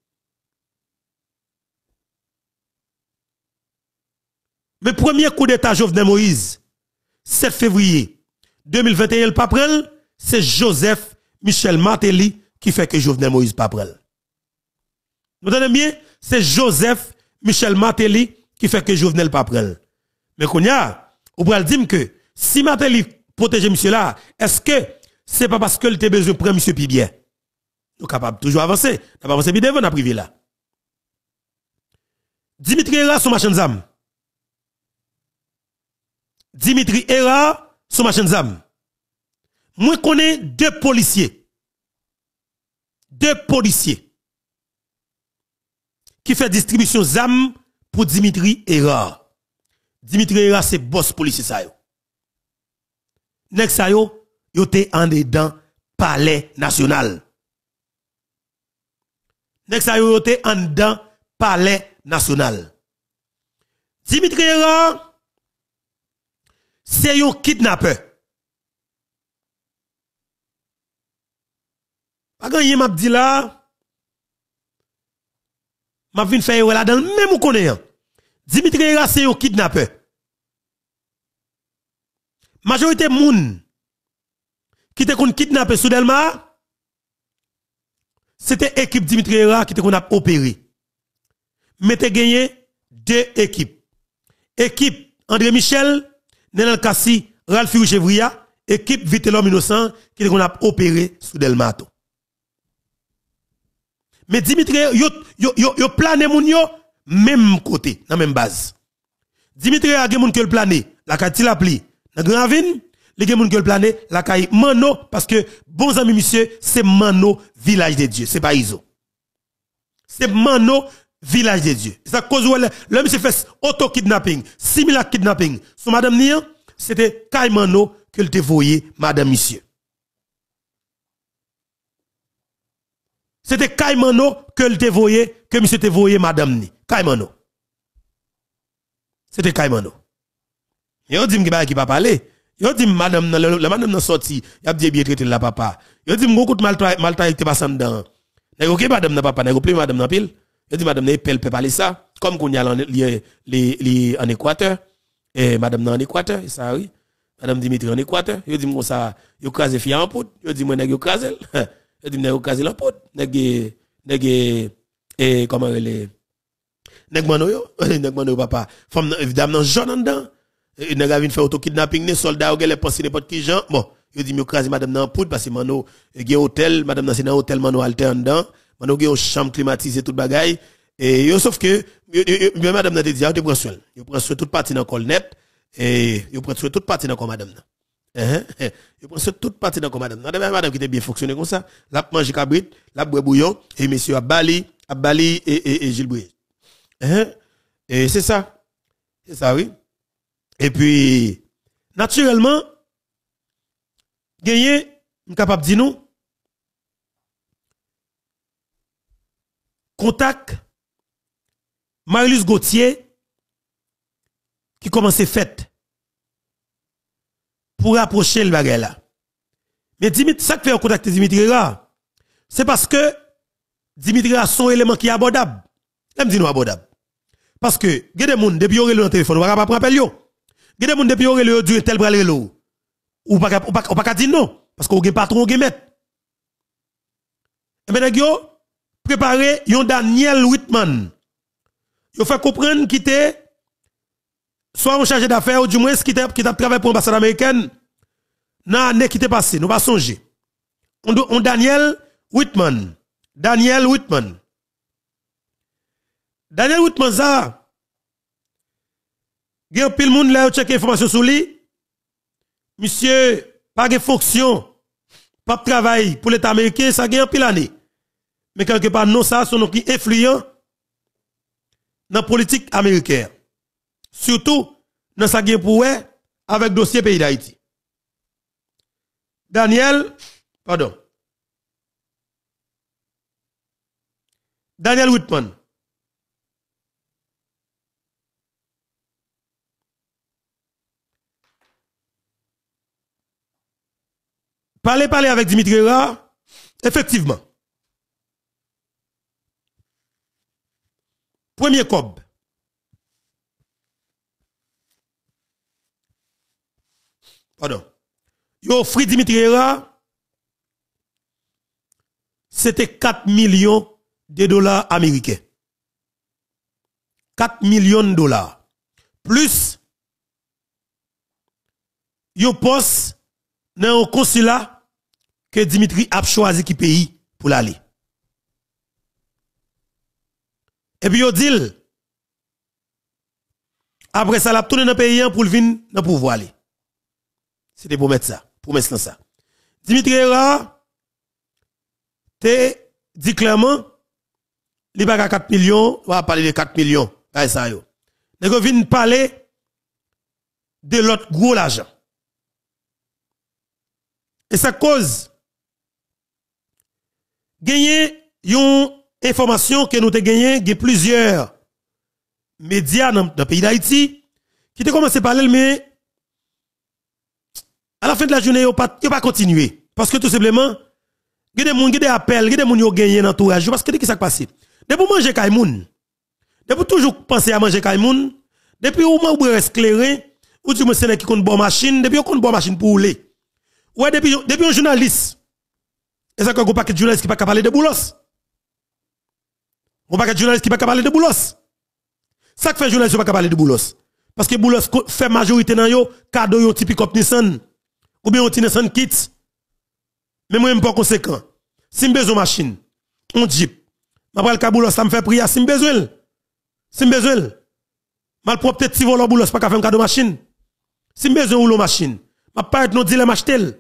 Mais premier coup d'état Jovenel Moïse, sept février deux mille vingt et un, le paprel, c'est Joseph Michel Matéli qui fait que Jovenel Moïse paprel. Vous entendez bien? C'est Joseph Michel Matéli qui fait que Jovenel paprel. Mais qu'on y a, on peut dire que si Matéli protège monsieur là, est-ce que c'est pas parce que il a besoin de prendre monsieur puis bien? Nous capable toujours avancer. N'a pas avancé bien devant n'a privé là. Dimitri Hera son machin zam. Dimitri Hera son machin zam. Moi connais deux policiers. Deux policiers qui fait distribution zam pour Dimitri Hera. Dimitri Era c'est boss policier ça yo. Nek sa yo, yo te en dedans palais national. Nek sa yo, yo te en dedans palais national. Dimitri Era c'est yon kidnappeur. Pas gagné m'a dit là. M'a vinn faire là dans le même ou connaît. Dimitri Era c'est yon kidnappeur. Majorité moun qui te kon kidnappé sous Delma, c'était équipe Dimitri Era qui te kon a opéré. Mais te gagné deux équipes. Équipe André Michel, Nenel Kassi, Ralph Chevria, équipe Vite l'homme innocent qui te kon a opéré sous Delma. Mais Dimitri yo yo yo, yo plané moun yo même côté, dans même base. Dimitri a gen moun que le plané, la kati la pli. Dans Granville, les gens qui ont plané, la caille Mano, parce que, bons amis, monsieur, c'est Mano, village de Dieu, c'est pas Iso. C'est Mano, village de Dieu. C'est à cause où le monsieur fait auto-kidnapping, similar kidnapping. Sur madame Nian, c'était caille Mano que le dévoyé, madame, monsieur. C'était caille Mano que le dévoyé, que monsieur dévoyé, madame Ni. Caille Mano. C'était caille Mano. Yo dit m'ki ba ki pa parler. Yo dit madame la madame nan sorti, y a bien traité la papa. Yo dit m'go kout mal mal travail te passe dedans. Nèg OK madame nan papa, nèg plus madame nan pile. Yo dit madame nan pel peut parler ça comme qu'on y a les les en Équateur et madame nan en Équateur, ça oui. Madame Dimitri en Équateur, yo dit m'ko ça yo crasé fille en poudre. Yo dit moi nèg yo crasé. Yo dit nèg yo crasé en poudre. Nèg nèg et comment les nèg mano yo, nèg mano papa. Femme évidemment jaune en dedans. Il n'a pas fait auto-kidnapping, les soldats, ils ont pensé n'importe qui gens. Bon, il dit, je madame dans poudre parce que mano, il y a un hôtel, madame dans un hôtel, mano alter en dedans. Mano, il y a une chambre climatisée, toute bagaille. Et yo, sauf que, bien madame n'a dit, il prend soin. Il prend soin toute partie dans le col net. Et il prend soin toute partie dans le madame. Il prend soin toute partie dans le madame. Madame qui était bien fonctionné comme ça. La mange cabrit, la boit bouillon. Et monsieur Abali, Abali et, et, et Gilles Bouye. Et c'est ça. C'est ça, oui. Et puis, naturellement, gagné, capable de dire nous, contact Marilus Gauthier, qui commence à faire pour approcher le bagage là. Mais Dimitri, ça que fait contacter Dimitri Era, c'est parce que Dimitri a son élément qui est abordable. Elle me dit nous abordable. Parce que, il y a des gens, depuis qu'ils ont le téléphone, on ne va pas prendre yo. Il y a des gens depuis qu'ils ont dit tel bras le ou pas ou pas dire non parce qu'on a patron on maître. Et maintenant yo préparer yon Daniel Whitman. Yo fait comprendre qu'il était soit en chargé d'affaires ou du moins qui était qui t'a travaillé pour l'ambassade américaine dans l'année qui était passée, nous pas songer. On on Daniel Whitman. Daniel Whitman. Daniel Whitman ça gen pile moun là check information sur lui. Monsieur pas de fonction, pas de travail pour l'État américain, ça gen pile année. Mais quelque part non ça son qui influent dans politique américaine. Surtout dans ça gen pour avec dossier pays d'Haïti. Daniel, pardon. Daniel Whitman. Parler, parler avec Dimitri Era, effectivement. Premier cob. Pardon. Yo offri Dimitri Era, c'était quatre millions de dollars américains. quatre millions de dollars. Plus, yo poste dans un consulat que Dimitri a choisi qui pays pour l'aller. Et puis yo dit, après ça, la tourné dans le pays pour le venir dans le pouvoir aller. C'était pour mettre ça, pour mettre ça. Dimitri Era, te dit clairement, il va à quatre millions, on va parler de quatre millions. Ça yo. Nego vinn parler de l'autre gros l'argent. Et ça cause gagner une information que nous avons gagné, il y a plusieurs médias dans le pays d'Haïti qui ont commencé à parler, mais à la fin de la journée, ils n'ont pas, pas continué. Parce que tout simplement, il y a des gens qui ont des appels, il y a des gens qui ont gagné dans l'entourage. Parce que qu'est-ce qui s'est passé? Depuis manger Kaimoun, depuis toujours penser à manger Kaimoun, depuis où vous restez éclairé, ou du moins c'est qui compte bonne machine, depuis qu'on bonne machine pour rouler. Ouais, depuis, depuis un journaliste, et ça, qu'on a pas de journaliste qui pas parler de boulos. On pas de journaliste qui pas parler de boulos. Ça que fait journaliste qui pas parler de boulos. Parce que boulos fait majorité dans yo, cadeau yo typique op Nissan. Ou bien on ti Nissan kit. Mais moi, même pas conséquent. Si me besoin machine, on Jeep. Ma pral ka boulos, ça me fait prier si me besoin. Si me besoin. Mal propre petit si volant boulos, pas ka faire un cadeau machine. Si me besoin ou lo machine. Ma pas être non dilemme achetel.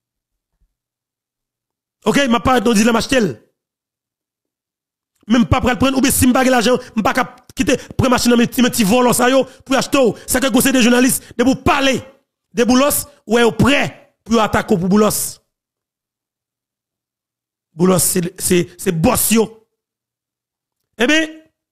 OK, ma pas être non dilemme achetel. Même pas pral prendre ou bien si me bagay l'argent, m'pa ka quitter prendre machine dans mes petits volants ça yo pour acheter. Ça que conseil des journalistes de pour parler des boulos ou est prêt pour attaquer pour boulos. Boulos c'est c'est c'est boss yo. Eh bien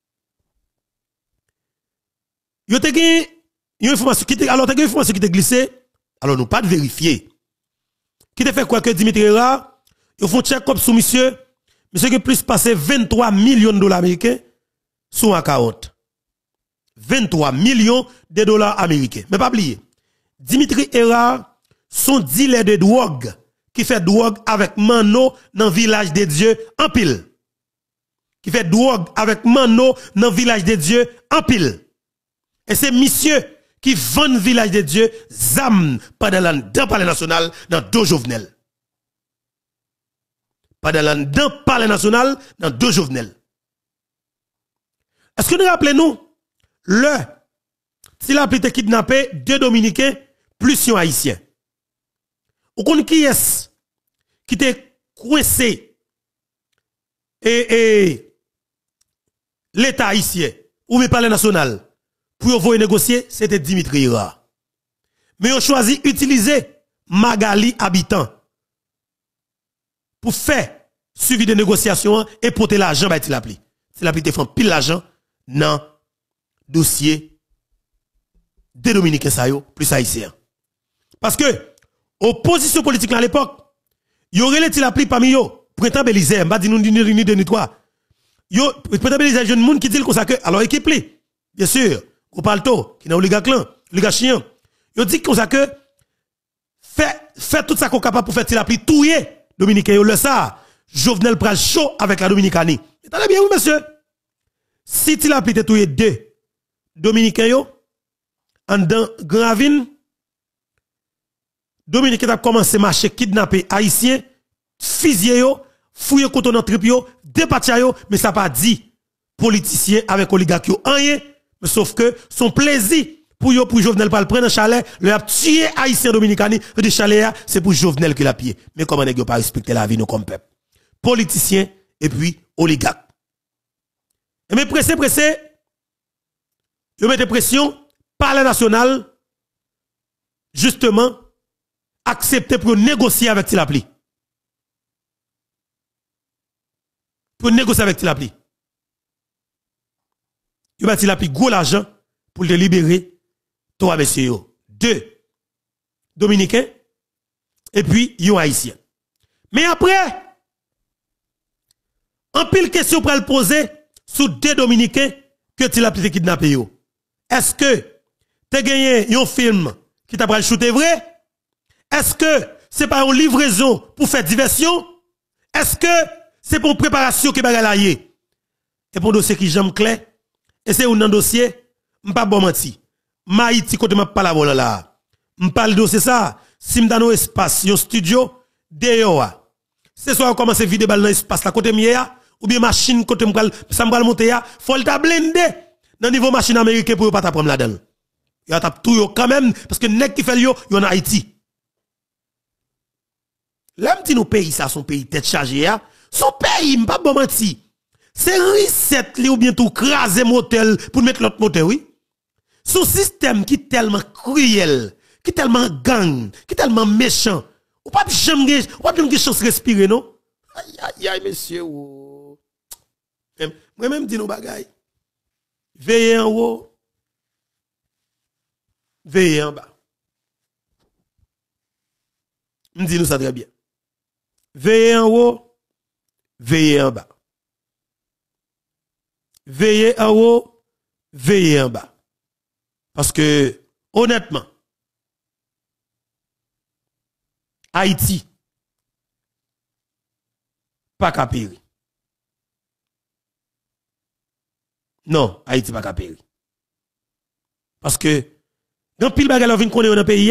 yo te gen une information qui te alors te gen une information qui te glissé alors nous pas de vérifier. Qui te fait quoi que Dimitri Ra yo font check up sous monsieur monsieur qui plus passé vingt-trois millions de dollars américains sous un account. vingt-trois millions de dollars américains. Mais pas oublier. Dimitri Era son dealer de drogue qui fait drogue avec Mano dans le village de Dieu en pile. Qui fait drogue avec Mano dans le village de Dieu en pile. Et c'est monsieur qui vend le village de Dieu zam pendant le palais national dans deux Jovenel. Pendant le palais national dans deux Jovenel. Est-ce que nous rappelons-nous le s'il a été kidnappé deux Dominicains plus un Haïtien. Ou qu'on qui est qui était coincé et, et l'État haïtien ou le palais national pour vous négocier, c'était Dimitri Ra. Mais on choisi d'utiliser Magali habitant pour faire suivi de négociations et porter l'argent bah il appli. Il a pris fait pile l'argent dans dossier de Dominicains Sayo plus haïtien. Parce que opposition politique à l'époque, il y aurait les il appli parmi yo printemps Belize, m'a dit nous ni de toi. Yo printemps Belize jeune monde qui dit comme ça que alors équipe li. Bien sûr, on parle to qui n'a oligarque clan, oligarque chien. Yo dit comme ça que fait fait tout ça qu'on capable pour faire il appli touyer Dominicain yo le ça. Jovenel pral chaud avec la Dominicanie. Attendez bien oui monsieur. Si il appli te touyer deux Dominicains yo en dans Gravine Dominique a commencé à marcher, kidnapper haïtien, fusiller yo, fouiller contre notre trip yo, dépatcher yo, mais ça pas dit politicien avec oligarque yo rien, mais sauf que son plaisir pour yo pour Jovenel pas le prendre chalet, le a tué haïtien dominicani, de chalet c'est pour Jovenel qui l'a pied. Mais comment nèg yo pas respecter la vie nous comme peuple. Politicien et puis oligarque. Et mais pressé pressé yo mette pression parler national justement accepter pour négocier avec Tilapli. Pour négocier avec Tilapli. Il va Tilapli gros l'argent pour le libérer, trois messieurs. Deux Dominicains et puis un Haïtien. Mais après, en pile question pour le poser sous deux Dominicains que Tilapli kidnappé. Est-ce que tu as gagné un film qui t'a pris shooter vrai? Est-ce que c'est pas une livraison pour faire diversion? Est-ce que c'est pour une préparation qui va gagner? Et pour un dossier qui j'aime clair, et c'est un dossier, m'pas bon menti. Maïti côté m'a pas la vola là. M'parle dossier ça, si m'dan un espace, un studio, dehors. C'est soit on commence à vider balle dans l'espace là côté mia, ou bien machine côté m'pral, ça m'pral monter ya, faut le ta blender dans niveau machine américaine pour pas ta prendre là-dedans. Il a tap tout yo quand même, parce que nèg qui fait yo, yo en Haïti. L'homme dit nous pays ça son pays tête chargée son pays m'pas bon menti c'est reset li ou bien tout craser motel pour mettre l'autre moteur oui Son système qui est tellement cruel, qui est tellement gang, qui est tellement méchant. Ou pas jamais, ou pas jamais chance de respirer, non? Aïe, aïe, aïe, monsieur. Moi même dis nos bagailles. Veillez en haut. Veillez en bas. Me dit nous ça très bien. Veillez en haut. Veillez en bas. Veillez en haut. Veillez en bas. Parce que, honnêtement, Haïti, pas qu'à périr. Non, Haïti pas qu'à périr. Parce que, dans pile bagay la vin connaît dans le pays,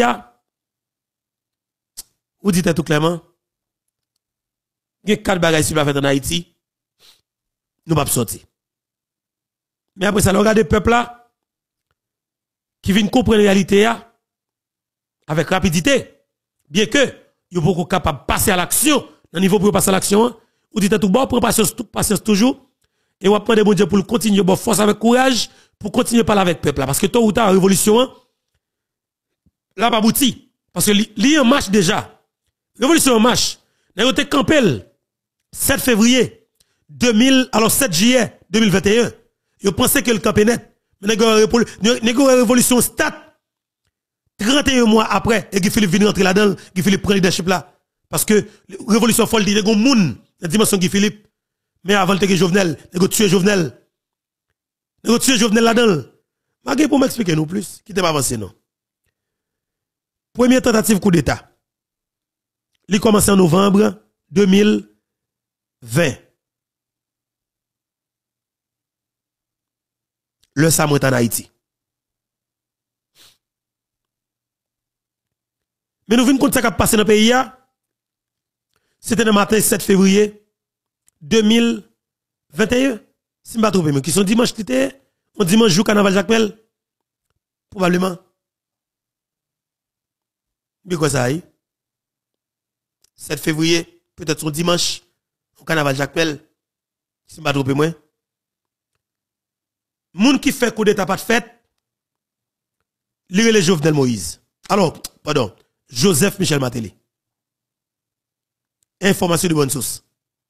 ou dites tout clairement, il y a quatre bagages qui va faire en Haïti, nous pas sortir. Mais après ça, nous regardons le peuple là, qui vient comprendre la réalité avec rapidité. Bien que, il est beaucoup capable de passer à l'action, dans le niveau pour passer à l'action, ou dites tout bon, pour patience, patience toujours, et on va prendre bon Dieu pour continuer, bon force avec courage, pour continuer à parler avec le peuple là. Parce que tôt ou tard, la révolution, là, pas abouti. Parce que li en marche déjà. Révolution en marche. Nous avons campé le sept février deux mille, alors sept juillet deux mille vingt et un. Vous pensez que le campé net. Mais nous avons révolution stat trente et un mois après, et Guy Philippe vient rentrer là-dedans, Guy Philippe prend le leadership là. Parce que révolution folle, il y a des gens dans la dimension Guy Philippe. Mais avant de Jovenel, il y a tué Jovenel. Il y a tué Jovenel là-dedans. Je pour m'expliquer nous plus, qui t'est pas avancé non. Première tentative coup d'État. Il commence en novembre deux mille vingt. Le Samoa est en Haïti. Mais nous venons compte ça qui a passé dans le pays. C'était le matin sept février deux mille vingt et un. Si je ne me trompe pas, qui sont dimanche, on dimanche jour carnaval Jacques-Mel. Probablement. Mais quoi ça aille? sept février, peut-être son dimanche, au carnaval Jacques-Mel. Si je ne me trompe pas. Moun qui fait coup d'état pas de fête, lire les Jovenel Moïse. Alors, pardon, Joseph Michel Martelly. Information de bonne source.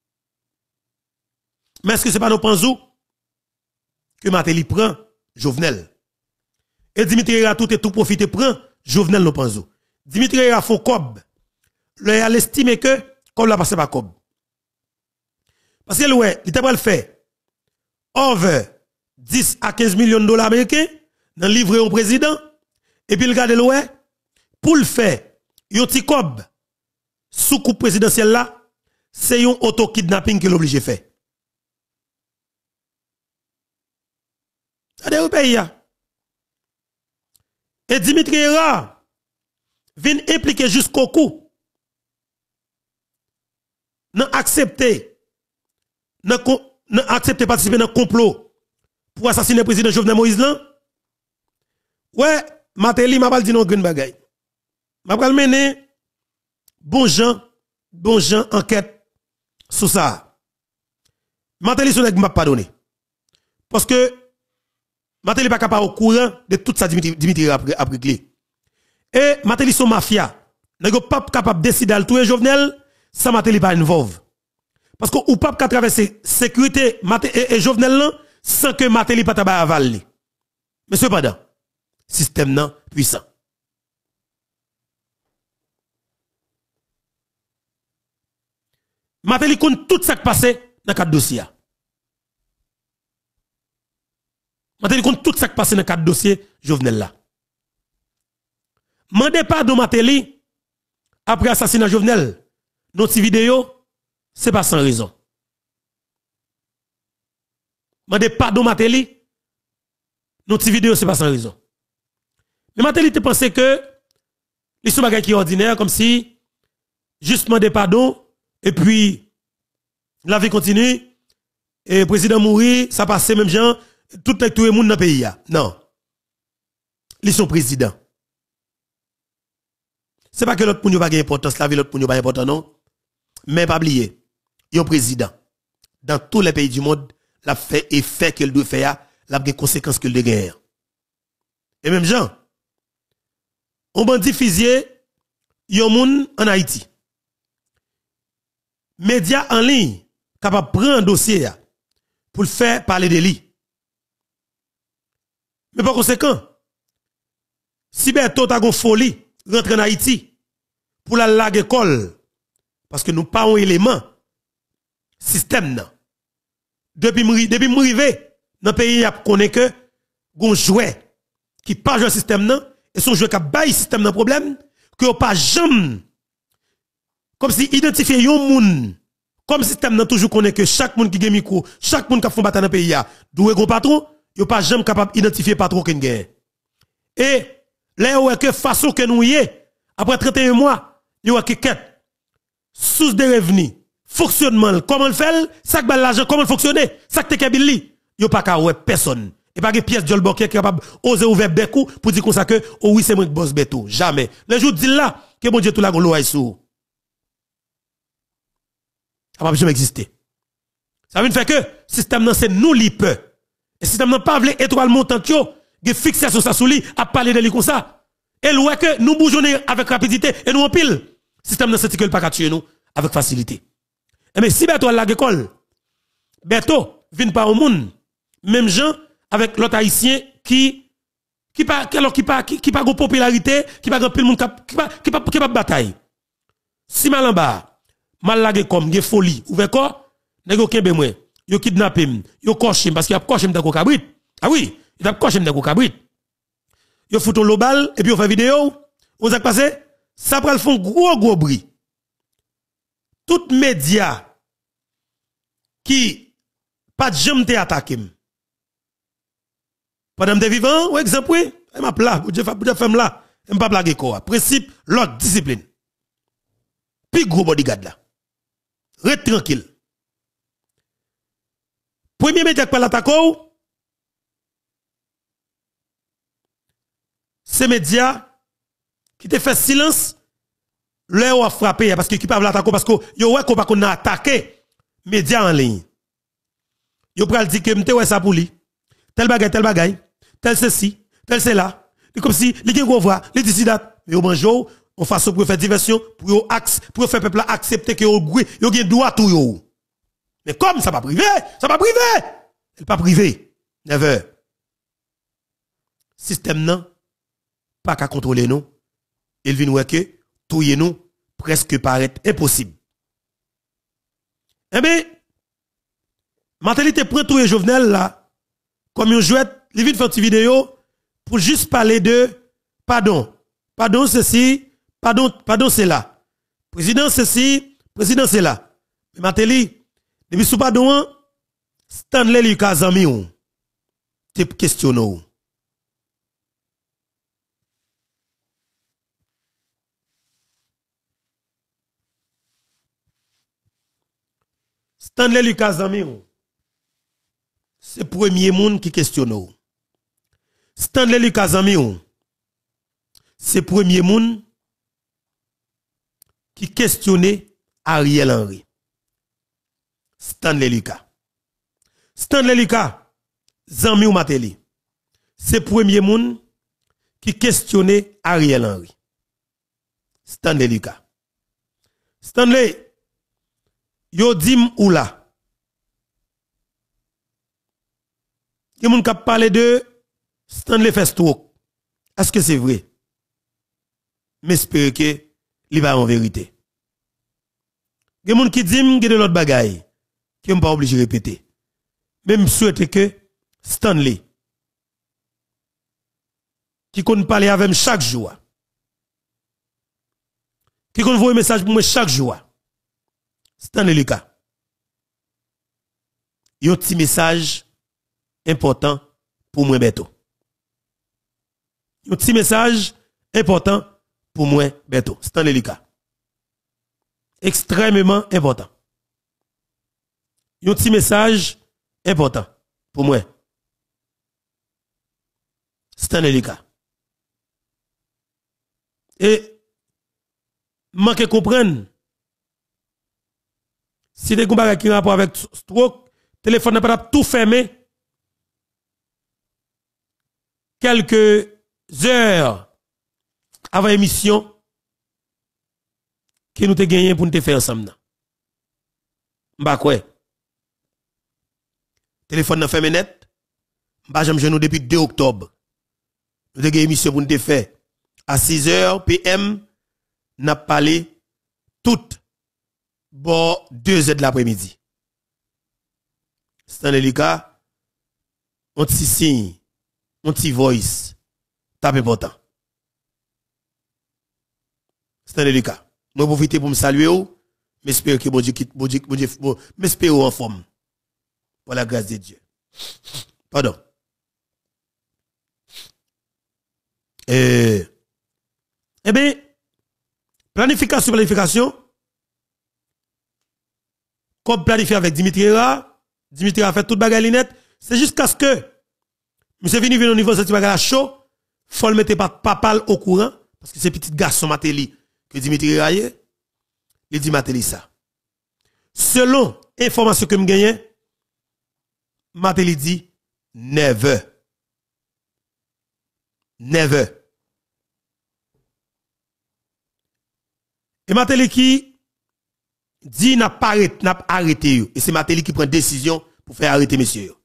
Mais est-ce que ce n'est pas nos panzous que Martelly prend Jovenel? Et Dimitri a tout et tout profité prend Jovenel nos panzous. Dimitri a font cob. Le a estimé que comme la passé par cob. Parce que ouais, il était pas le fait. Over dix à quinze millions de dollars américains dans le livre au président et puis le garde le ouais pour le faire yon ti cob sous coup présidentiel là c'est un auto kidnapping que l'obligé fait. Adé au pays et Dimitri Era vient impliquer jusqu'au cou non accepter non accepter participer dans complot pour assassiner le président Jovenel Moïse là. Ouais, Martelly m'a pas dit non green bagay. M'a pas mener bon gens, bon gens enquête sur ça. Martelly son nèg m'a pas donné. Parce que Martelly pas capable au courant de tout ça Dimitri Dimitri a réglé. Et Martelly son mafia, nèg pas capable décider de tuer Jovenel sans Martelly pas involve. Parce que ou pas qu'à traverser sécurité et Jovenel là sans que Martelly pas tabac aval. Mais cependant, système nan puissant. Martelly compte tout ça qui passé dans quatre dossiers. Martelly compte tout ça qui passé dans quatre dossiers Jovenel là. Mandez pardon Martelly après assassinat Jovenel. Notre vidéo, c'est pas sans raison. Mandez pardon Martelly. Notre vidéo, c'est pas sans raison. Mais Martelly te pensé que les sont bagages qui est ordinaire, comme si juste demander pardon, et puis la vie continue, et le président mourit, ça passe même gens, tout le monde dans le pays. Non. Ils sont présidents. C'est pas que l'autre pour nous pas d'importance, la vie l'autre pour nous pas important, non. Mais pas oublier, il y a un président. Dans tous les pays du monde, la fait et fait qu'elle doit faire, la des conséquences qu'elle doit gagner. Et même gens, on bandit fusillé, yon moun en Haïti. Médias en ligne, capable de prendre un dossier pour le faire parler de lui. Mais par conséquent, si Beto ta gon folie, rentre en Haïti, pour la lag école, parce que nous pas un élément, système nan. Depuis m'ri, depuis m'rivé, dans le pays, y a connaît que, gon jouet, qui pas jouer système nan, et son jouet qui a bail système nan problème, que yon pas jamais, comme si identifier yon moun, comme système nan toujours connaît que chaque moun qui gen micro, chaque moun qui font bataille dans le pays, doué gon patron, yon pas jamais capable d'identifier patron qui gagne. Et, là, ouais que façon que nous y est, après trente et un mois, yon que quête, source de revenus, fonctionnement, comment le fait, ça que l'argent, comment le fonctionne, ça que te kabili, yon pas ka ouais personne. Et pas de pièce de Jolbok qui est capable d'oser ouvrir bekou pour dire comme ça que, oh oui, c'est moi qui bosse Beto. Jamais. Le jour dit là, que bon Dieu tout la gon loi sous. Ça va jamais exister. Ça veut dire que, système nan c'est nous li peu. Et système nan pas vle étoile montante yo, de fixation ça sous li, à parler de lui comme ça. Et l'oué que nous bougeons avec rapidité et nous en pile. Système nan c'est que le pas tuer nous avec facilité. Et mais si Beto la l'école, Beto vient pas au monde, même gens avec l'autre haïtien qui qui pas alors qui pas qui, qui pas de popularité, qui pas grand pile monde qui pas qui pas qui pas bataille. Si mal en bas, mal lagé comme gen folie, ouvert quoi, nèg yo kembe moi, yo kidnappé m, yo coché parce qu'il a coché m dans cabrit. Ah oui, il a coché m dans cabrit. Yo fout au lobal et puis on fait vidéo, on a passé, ça pral font gros gros bruit. Tout média qui pas de jamais te attaqué. Pendant que vivant, ou exemple, oui, elle m'a plat, je fais femme là, elle m'a pas blagué quoi. Principe, l'autre discipline. Puis gros bodyguard là. Reste tranquille. Premier média qui parle l'attaque, c'est média qui te fait silence, là où a frappé, parce que qui parle l'attaque, parce que yo ouais qu'on pas qu'on a attaqué média en ligne. Yo pral dit que m'te ouais ça pour lui. Tel bagay, tel bagay, tel ceci, tel cela. C'est comme si, les gens voient, les décidats, mais au bonjour, on fasse pour faire diversion, pour axe, pour faire peuple accepter que yo yo gen droit tout yo. Mais comme ça pas privé, ça pas privé. Elle pas privé. Never. Système non, pas qu'à contrôler nous. Il vient voir que tout nous presque paraît impossible. Eh bien, mentalité prend tout Jovenel là. Comme un jouet, il vient faire une petite vidéo pour juste parler de pardon. Pardon ceci, pardon, pardon c'est là. Président ceci, président c'est là. Mais Mateli, depuis sous pardon, Stanley Lucas Zami ou, type questionne. Stanley Lucas Zami ou. C'est premier monde qui questionne. Stanley Lucas ami ou. C'est premier monde qui questionne Ariel Henry. Stanley Lucas. Stanley Lucas Zami ou Mateli. C'est premier monde qui questionne Ariel Henry. Stanley Lucas. Stanley yo dim ou là. Il y a des gens qui parlent de Stanley Festrock. Est-ce que c'est vrai? Mais j'espère que il va en vérité. Il y a des gens qui disent qu'il y a de l'autre bagaille qui ne sont pas obligés de répéter. Mais je souhaite que Stanley, qui compte parler avec moi chaque jour, qui compte envoyer un message pour moi chaque jour, Stanley Lucas, il y a un petit message important pour moi Beto. Un petit message important pour moi Beto. Stanley Lucas. Extrêmement important. Un petit message important pour moi. Stanley Lucas. Et manque comprendre si des combats qui ont rapport avec stroke, téléphone n'a pas tout fermé. Quelques heures avant émission que nous te gagné pour nous te faire ensemble. M'ba quoi? Téléphone nan fermé net. M'ba j'aime nous depuis deux octobre. Nous te gagné émission pour nous te faire à six heures P M n'a parlé toute bon deux heures de l'après-midi. C'est un délicat. On petit signe, on petit voice, tape important. C'est un délicat. Moi profiter pour me saluer ou, m'espère que bon Dieu quitte, bon Dieu, bon Dieu, bon, m'espère en forme. Pour la grâce de Dieu. Pardon. Eh, eh bien, planification, planification, comme planifié avec Dimitri Ra, Dimitri a fait toute bagarre net, c'est jusqu'à ce que, monsieur venu venir au niveau de cette bagarre chaud, faut le mettre pas papal au courant, parce que c'est petit garçon Matéli que Dimitri Ra il dit Matéli ça. Selon information que me gagne, Matéli dit never. Never. Et Matéli qui dit n'a pas arrêté, n'a arrêté, et c'est Matéli qui prend décision pour faire arrêter monsieur.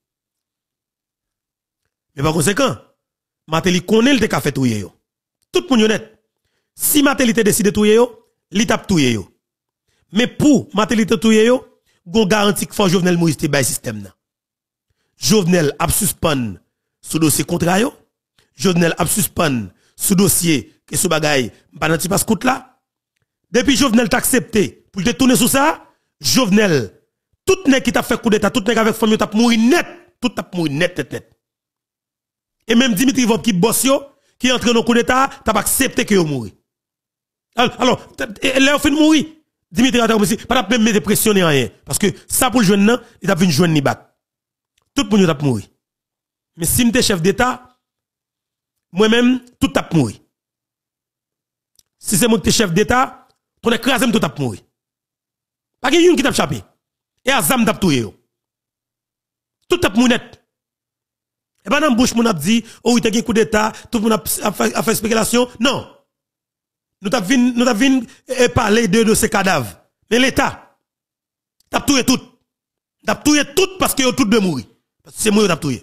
Mais par conséquent, Matéli connaît le café touye yo. Tout le monde honnête. Si Matéli te décide de touye yo, li tap touye yo. Mais pour Matéli te touye yo, gon garantie que faut Jovenel Moïse te bay système nan. Jovenel a suspend sous dossier contrat yo. Jovenel a suspend sous dossier que sous bagay pas nan ti passe coute là. Depuis Jovenel t'a accepté pour te tourner sur ça, Jovenel tout nèg qui t'a fait coup d'état, tout nèg avec famille t'a mouri net, tout t'a mouri net net net. Et même Dimitri Vop qui boss yo, qui entre dans coup d'état, t'a pas accepté que yo mouri. Alors, là fin mourir. Dimitri a aussi pas même mettre pressionner rien parce que ça pour le jeune nan, il t'a vinn joindre ni bat. Tout le monde t'a mouri. Mais si m'étais chef d'état, moi-même tout t'a mouri. Si c'est moi qui chef d'état, ton écrasé tout t'a mouri. Pas qu'il y a une qui t'a échappé. Et Azam t'a touye yo. Tout t'a mouri net. Et pas dans bouche mon a dit, oh il t'a un coup d'état, tout le monde a fait spéculation. Non. Nous t'a vinn nous t'a vinn parler de de ces cadavres. Mais l'état t'a touye tout. T'a touye tout parce que yo tout de mourir. Parce que c'est moi qui t'a touye.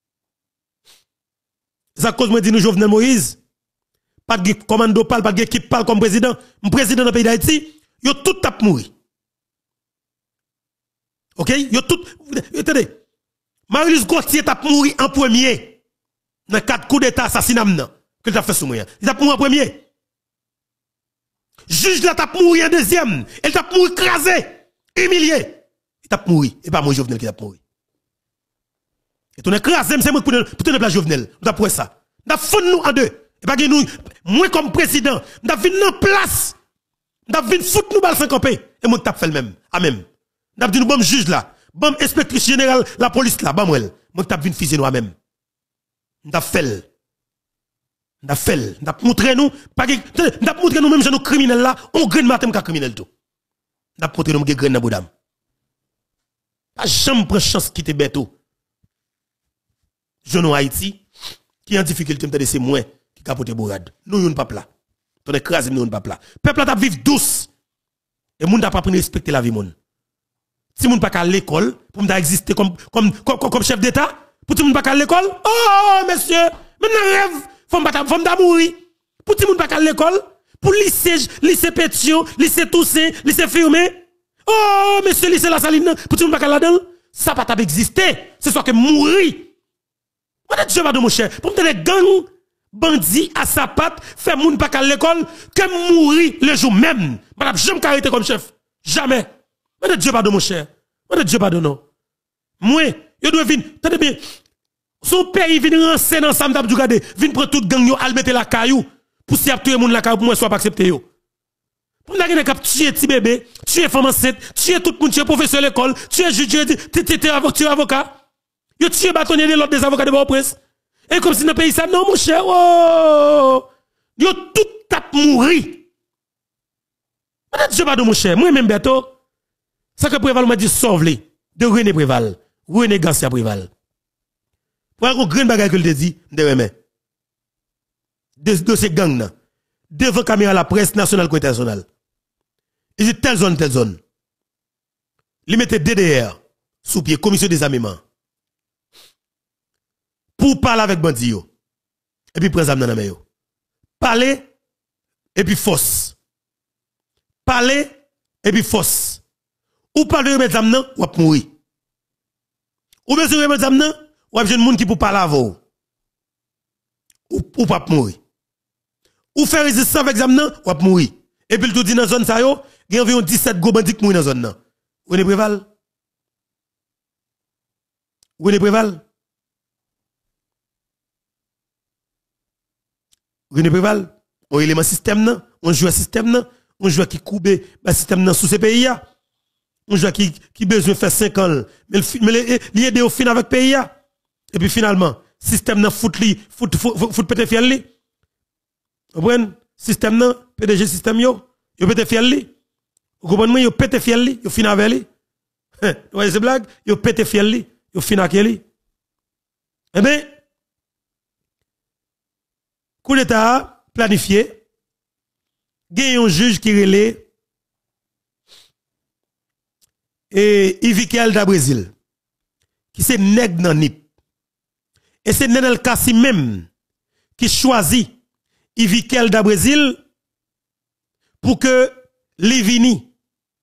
Ça cause moi dit nous Jovenel Moïse, pas de commando parle, pas de équipe parle comme président, mon président dans le pays d'Haïti, yo tout t'a mourir. OK, yo tout attendez. Marius Gauthier t'a mourir en premier dans quatre coups d'état assassinat que t'a fait sous moi. Il t'a mourir en premier. Juge là t'a mourir en deuxième, elle t'a mourir écrasé, humilié. Il t'a mourir et pas moi Jovenel qui t'a mourir. Et ton écrasé c'est moi pour pour tenir place Jovenel. On t'a pour ça. On fond nous en deux. Et pas que nous moi comme président, on t'a vinn en place. On t'a vinn foutre nous balle sans camper et moi t'a fait le même. Ah même. On t'a dit nous bon juge là, bon inspectrice générale la police là, ba moi. Moi t'a vinn fuser nous même. On t'a fait. On t'a fait, on t'a montré nous pas que on t'a montré nous même nous criminels là, on graine matin ka criminel tout. On t'a montré nous que graine dans bodam. Pas jamais prendre chance quitter Beto. Jeune Haïti qui en difficulté m'tande c'est moi qui capote bourade. Nous yon pas là. Ton écrasé nous yon pas là. Peuple t'a vivre douce. Et moun t'a pas prendre respecter la vie moun. Si moun pas à l'école pour m'ta exister comme comme comme, comme chef d'état, pour ti moun pas à l'école, oh monsieur, maintenant rêve, faut m'ta faut m'ta mourir. Pour ti moun pas à l'école, pour lycée lycée Pétion, lycée Toussaint, lycée Firmé. Oh monsieur lycée La Saline, pour ti moun pas là-dedans, ça pas t'a exister, c'est soit que mourir. Moi, Dieu va de mon cher. Pour me les gangs, bandits à sa patte, faire moun pas à l'école, que mourir le jour même. Madame, jamais carité comme chef. Jamais. Moi, Dieu va de mon cher. Moi, Dieu va de non. Moi, je dois venir. Tenez bien. Son père, il vient renseigner ensemble d'abdou gade. Vient prendre tout gang yo, al mettre la caillou. Pour si tout le monde la caillou, pour moi, soit pas accepté yo. Pour nous, on a tué petit bébé, tué femme enceinte, tué tout le monde, tué professeur de l'école, tué juge, tué avocat. Yo tué bâtonnier de l'autre des avocats de bon prince. Et comme si dans le pays ça, non, mon cher, oh! Yo tout tap mouri. Madame Dieu pas de mon cher, moi-même, Beto, ça que Préval m'a dit sauve-les, de René Préval, René Garcia Préval. Pour un grand bagage que je te dis, de remet. de, de ces gangs devant caméra la presse nationale ou internationale. Il dit telle zone, telle zone. Il mettait D D R sous pied, commission des armements. Pour parler avec bandit yo. Et puis prendre nan nan yo. Parler et puis force. Parler et puis force. Ou parler de remettre zam nan ou ap mourir. Ou bien si remettre zam nan ou ap jeune moun qui pour parler avant. Ou ou pas mourir. Ou faire résistance avec zam nan ou ap mourir. Et puis le tout dit dans zone ça yo, il y a environ dix-sept gros bandits qui mourir dans zone nan. Ou ne préval? Ou ne préval? René Préval, on élément système nan, on joue système nan, on joue qui coube ba système nan sous ces pays là. On joue qui qui besoin faire cinq ans, mais mais lié au fin avec pays là. Et puis finalement, système nan fout li, fout fout pété fiel li. Vous comprenez? Système nan, P D G système yo, yo pété fiel li. Vous comprenez? Yo pété fiel li, yo fin avec li. Hein, vous voyez ces blagues? Yo pété fiel li, yo fin avec li. Eh ben coup d'État planifié, il y a un juge qui relève et Ivikel da Brésil, qui c'est nèg nan nip. Et c'est Nenel Kassi même qui choisit Ivikel da Brésil pour que li vini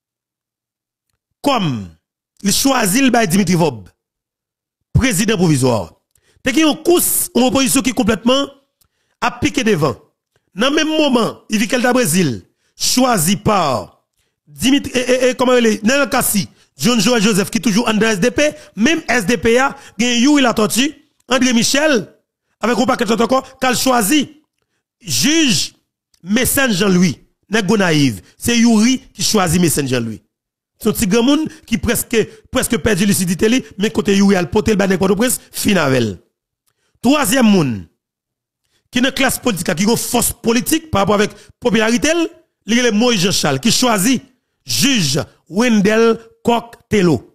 comme il choisit le Dimitri Vob, président provisoire. T'es qui une course, une opposition qui complètement a piqué devant. Dans le même moment, Ivikel da Brésil, choisi par Dimitri, et, et, et comment il est, Nenel Kassi, John Joël Joseph, qui toujours en S D P, même S D P a, gen Youri la tortue, André Michel, avec un paquet de encore, qu'elle choisit, juge Messen Jean-Louis, n'est pas naïve. C'est Youri qui choisit Messen Jean-Louis. Son petit grand monde qui presque, presque perdu lucidité, mais côté Youri al potel ba n'est pas de presse, finavel. Troisième monde, qui est classe politique, qui a une force politique par rapport avec popularité, il est Moïse Jean-Charles, qui choisit juge Wendell Coctello.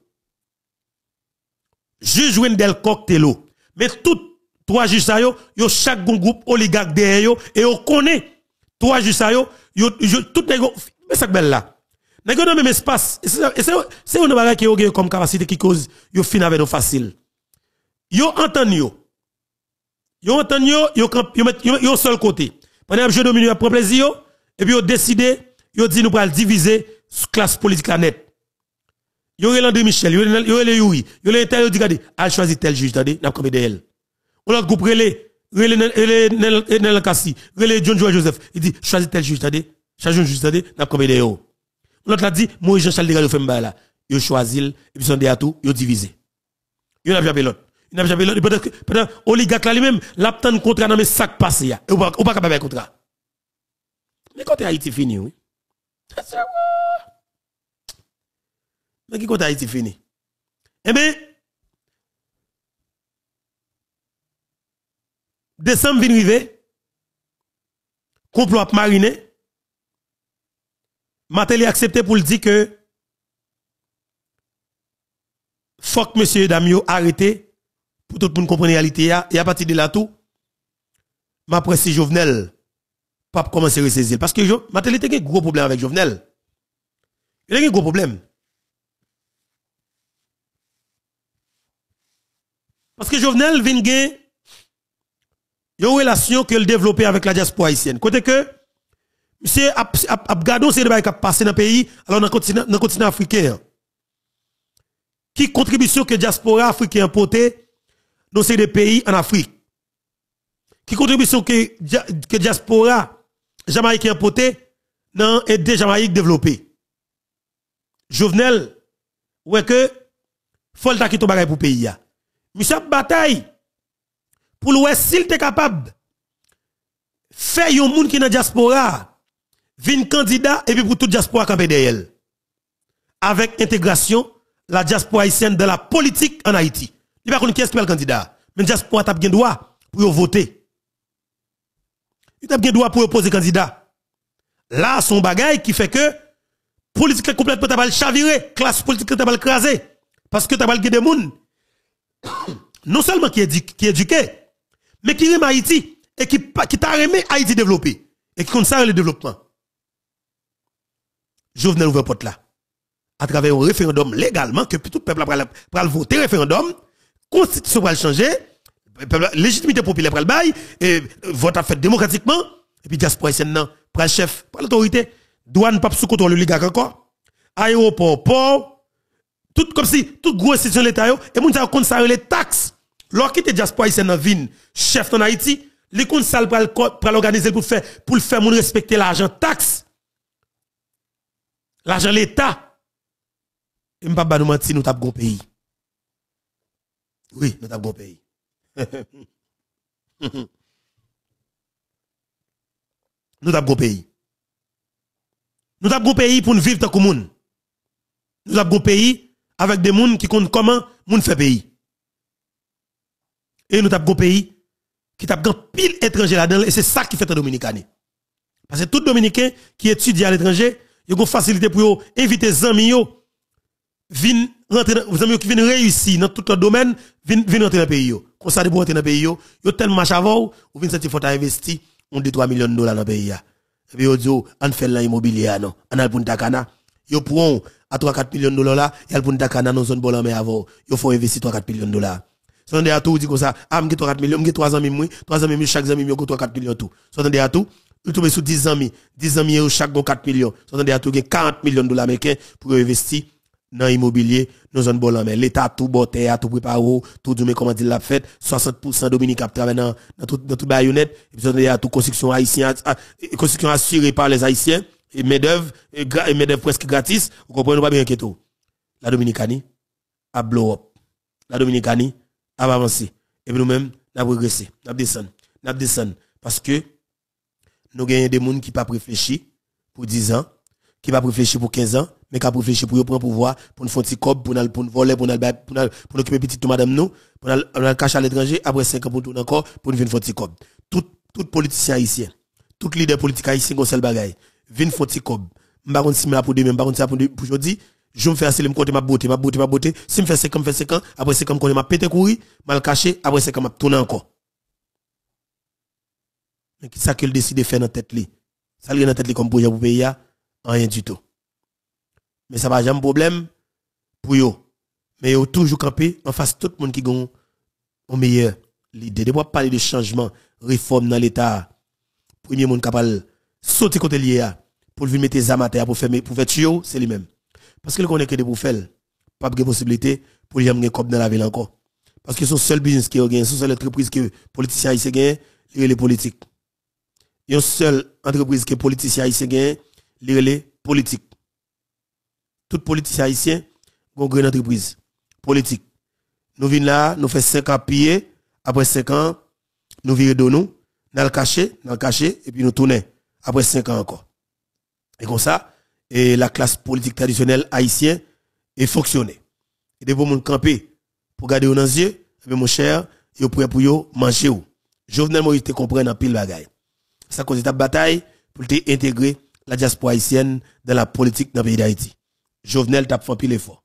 Juge Wendell Coctello. Mais tous trois juges ça yo, yo chaque groupe oligarque derrière yo, et yo connaît trois juges ça yo, yo, tout les mais ça belle là. N'a pas même espace, et c'est une bagage qui yo comme capacité qui cause yo fin avec nous facile. Yo entend yo. Yo entend yo, yo yo met yo seul côté. Pendant que je domine yo prend plaisir yo, et puis yo décidé, yo dit nous pour diviser classe politique la net. Yo relé André Michel, yo relé Youri, yo relé tel yo dit regardez, a choisi tel juge attendez, n'a comme d'elle. On l'autre groupe relé relé Nenel Kassi, relé John Joël Joseph, il dit choisi tel juge attendez, choisi un juge attendez, n'a comme d'elle. On l'autre l'a dit Moïse Jean-Charles Degado fait m'ba là, yo choisi et puis son à tout, yo divisé. Yo n'a pas l'autre. Il n'a jamais l'autre pendant oligarque là lui-même, l'aptan contrat dans mes sacs passé ya. Ou pas ou pas capable contrat. Mais quand Haïti fini oui. Mais qui côté Haïti fini? Eh bien, décembre vient arriver, complot à mariner, Matéli accepté pour le dire que faut que monsieur Damio arrêté pour tout le monde comprenne la réalité et à partir de là tout, ma presse Jovenel pas commencer à ressaisir parce que Matéli a un gros problème avec Jovenel. Il a un gros problème. Parce que Jovenel vient gagner une relation qu'il développé avec la diaspora haïtienne. Côté que, monsieur Abgado, c'est le qui a passé dans le pays, alors dans le continent, dans le continent africain. Qui contribution que la diaspora africaine a porté dans ces pays en Afrique? Qui contribution que la diaspora jamaïcaine a porté dans les Jamaïque développé? Jovenel, ouais que, faut le taquer ton bagay pour le pays. Monsieur bataille pour l'ouest s'il est capable faire yon moun qui dans diaspora vin candidat et puis pour toute diaspora camper derrière avec intégration la diaspora haïtienne dans la politique en Haïti. Il va connaître qui est le candidat mais diaspora t'a bien droit pour voter. Il t'a bien droit pour opposer candidat. Là son bagay qui fait que politique est complètement t'a chavirer, classe politique t'a pas craser parce que t'a pas des moun non seulement qui est éduqué, mais qui est Haïti, et qui, qui t'a remis Haïti développer, et qui compte ça le développement. Jovenel ouvre porte là. À travers un référendum légalement, que tout le peuple va voter référendum, constitution va le changer, légitimité populaire va le bail, et vote à fait démocratiquement, et puis diaspora haïtienne nan, pral chef, par l'autorité, douane pas sous contrôle l'oligarque encore, aéroport, port, tout comme si, toute grosse institution de l'État, et moun sa compte ça les taxes. Lors qui était diaspora haïtienne nan vin, chef en Haïti, les comptes sale pral pral organiser pour faire, pour le faire moun respecter l'argent taxe. L'argent l'État. Et m'pa ba nous mentir, nous t'a bon pays. Oui, nous t'a bon pays. Nous t'a bon pays. Nous t'a bon pays pour nous vivre tant que moun. Nous t'a bon pays avec des moun qui comptent comment moun fait pays. Et nous t'a bon pays qui t'a grand pile étranger là-dedans et c'est ça qui fait un Dominicain. Parce que tout Dominicain qui étudie à l'étranger, il y a une facilité pour inviter les amis yo vinn rentrer dans amis qui viennent réussir dans tout le domaine, viennent vinn rentrer dans le pays yo. Comme ça de pour rentrer dans le pays yo, yo tellement marche avant ou vinn sentir faut investir on deux trois millions de dollars dans le pays ya. Et puis yo dit on fait l'immobilier non, on a pour Dakana. Yo pourront à trois quatre millions de dollars là, y a pour Dakana dans zone bolon mais avant, yo faut investir trois quatre millions de dollars. Son de à tout dit comme ça, ah m'gé trois quatre millions, m'gé trois amis moi, trois amis chaque ami yo trois quatre millions tout. Son de à tout vous tombez sous dix amis, dix amis chaque bon quatre millions. Vous entendez à tout quarante millions de dollars américains pour investir dans l'immobilier, dans zone bolon mais l'État tout boté, a tout préparé, tout du comment dire la fête, soixante pour cent Dominique a travaillé dans dans tout dans tout baïonnette, et puis vous entendez à tout construction haïtienne, construction assurée par les haïtiens et main-d'œuvre et main-d'œuvre presque gratis, vous comprenez pas bien que tout. La Dominicanie a blow up. La Dominicanie a avancé et puis nous-mêmes n'a progressé, n'a descendu, n'a descendu parce que nous gagnons des gens qui pas réfléchi pour dix ans, qui pas réfléchi pour quinze ans, mais qui pas réfléchi pour prendre pouvoir, pour nous faire petit cob, pour nous pour nous voler, pour nous pour nous pour occuper petite madame nous, pour nous cacher à l'étranger, après cinq ans pour nous encore, pour nous venir faire petit cob. Tout tout politicien haïtien, tout leader politique haïtien comme seul bagaille, vinn faire petit cob. M'pa contre si me pour demain, m'pa contre ça pour pour aujourd'hui, je me fais assez me côté ma beauté, ma beauté, ma beauté, si me fait cinq ans, me fait cinq ans, après cinq ans me m'a pété courir, mal caché, après cinq ans m'a tourner encore. Mais qui ça qu'il décide de faire dans tête li? Ça li dans tête li comme projet pour payer rien du tout. Mais ça va jamais problème pour yo. Mais yo toujours camper en face tout le monde qui gon au meilleur l'idée de pas parler de changement, réforme dans l'état. Premier monde capable sauter côté lié pour venir mettre des amateurs pour faire pour faire tuer, c'est lui même. Parce que le connaît que de pour faire pas de possibilité pour y amener comme dans la ville encore. Parce que son seul business qui gagne, son seule entreprise que politicien ici gagne, les politiques. Une seule entreprise que politicien haïtien gagne, les politiques. Tout politicien haïtien, une grande entreprise politique. Nous venons là, nous faisons cinq ans piller, après cinq ans, nous virons de nous, nous le cacher, nous le cacher, et puis nous tournons. Après cinq ans encore. Et comme ça, et la classe politique traditionnelle haïtienne est fonctionnée. Et de vous camper pour garder dans les yeux, mais mon cher, vous prêt pour vous manger ou. Jovenel Moïse te comprend en pile bagaille. Ça cause ta bataille pour te intégrer la diaspora haïtienne dans la politique dans le pays d'Haïti. Jovenel t'a fait pile effort.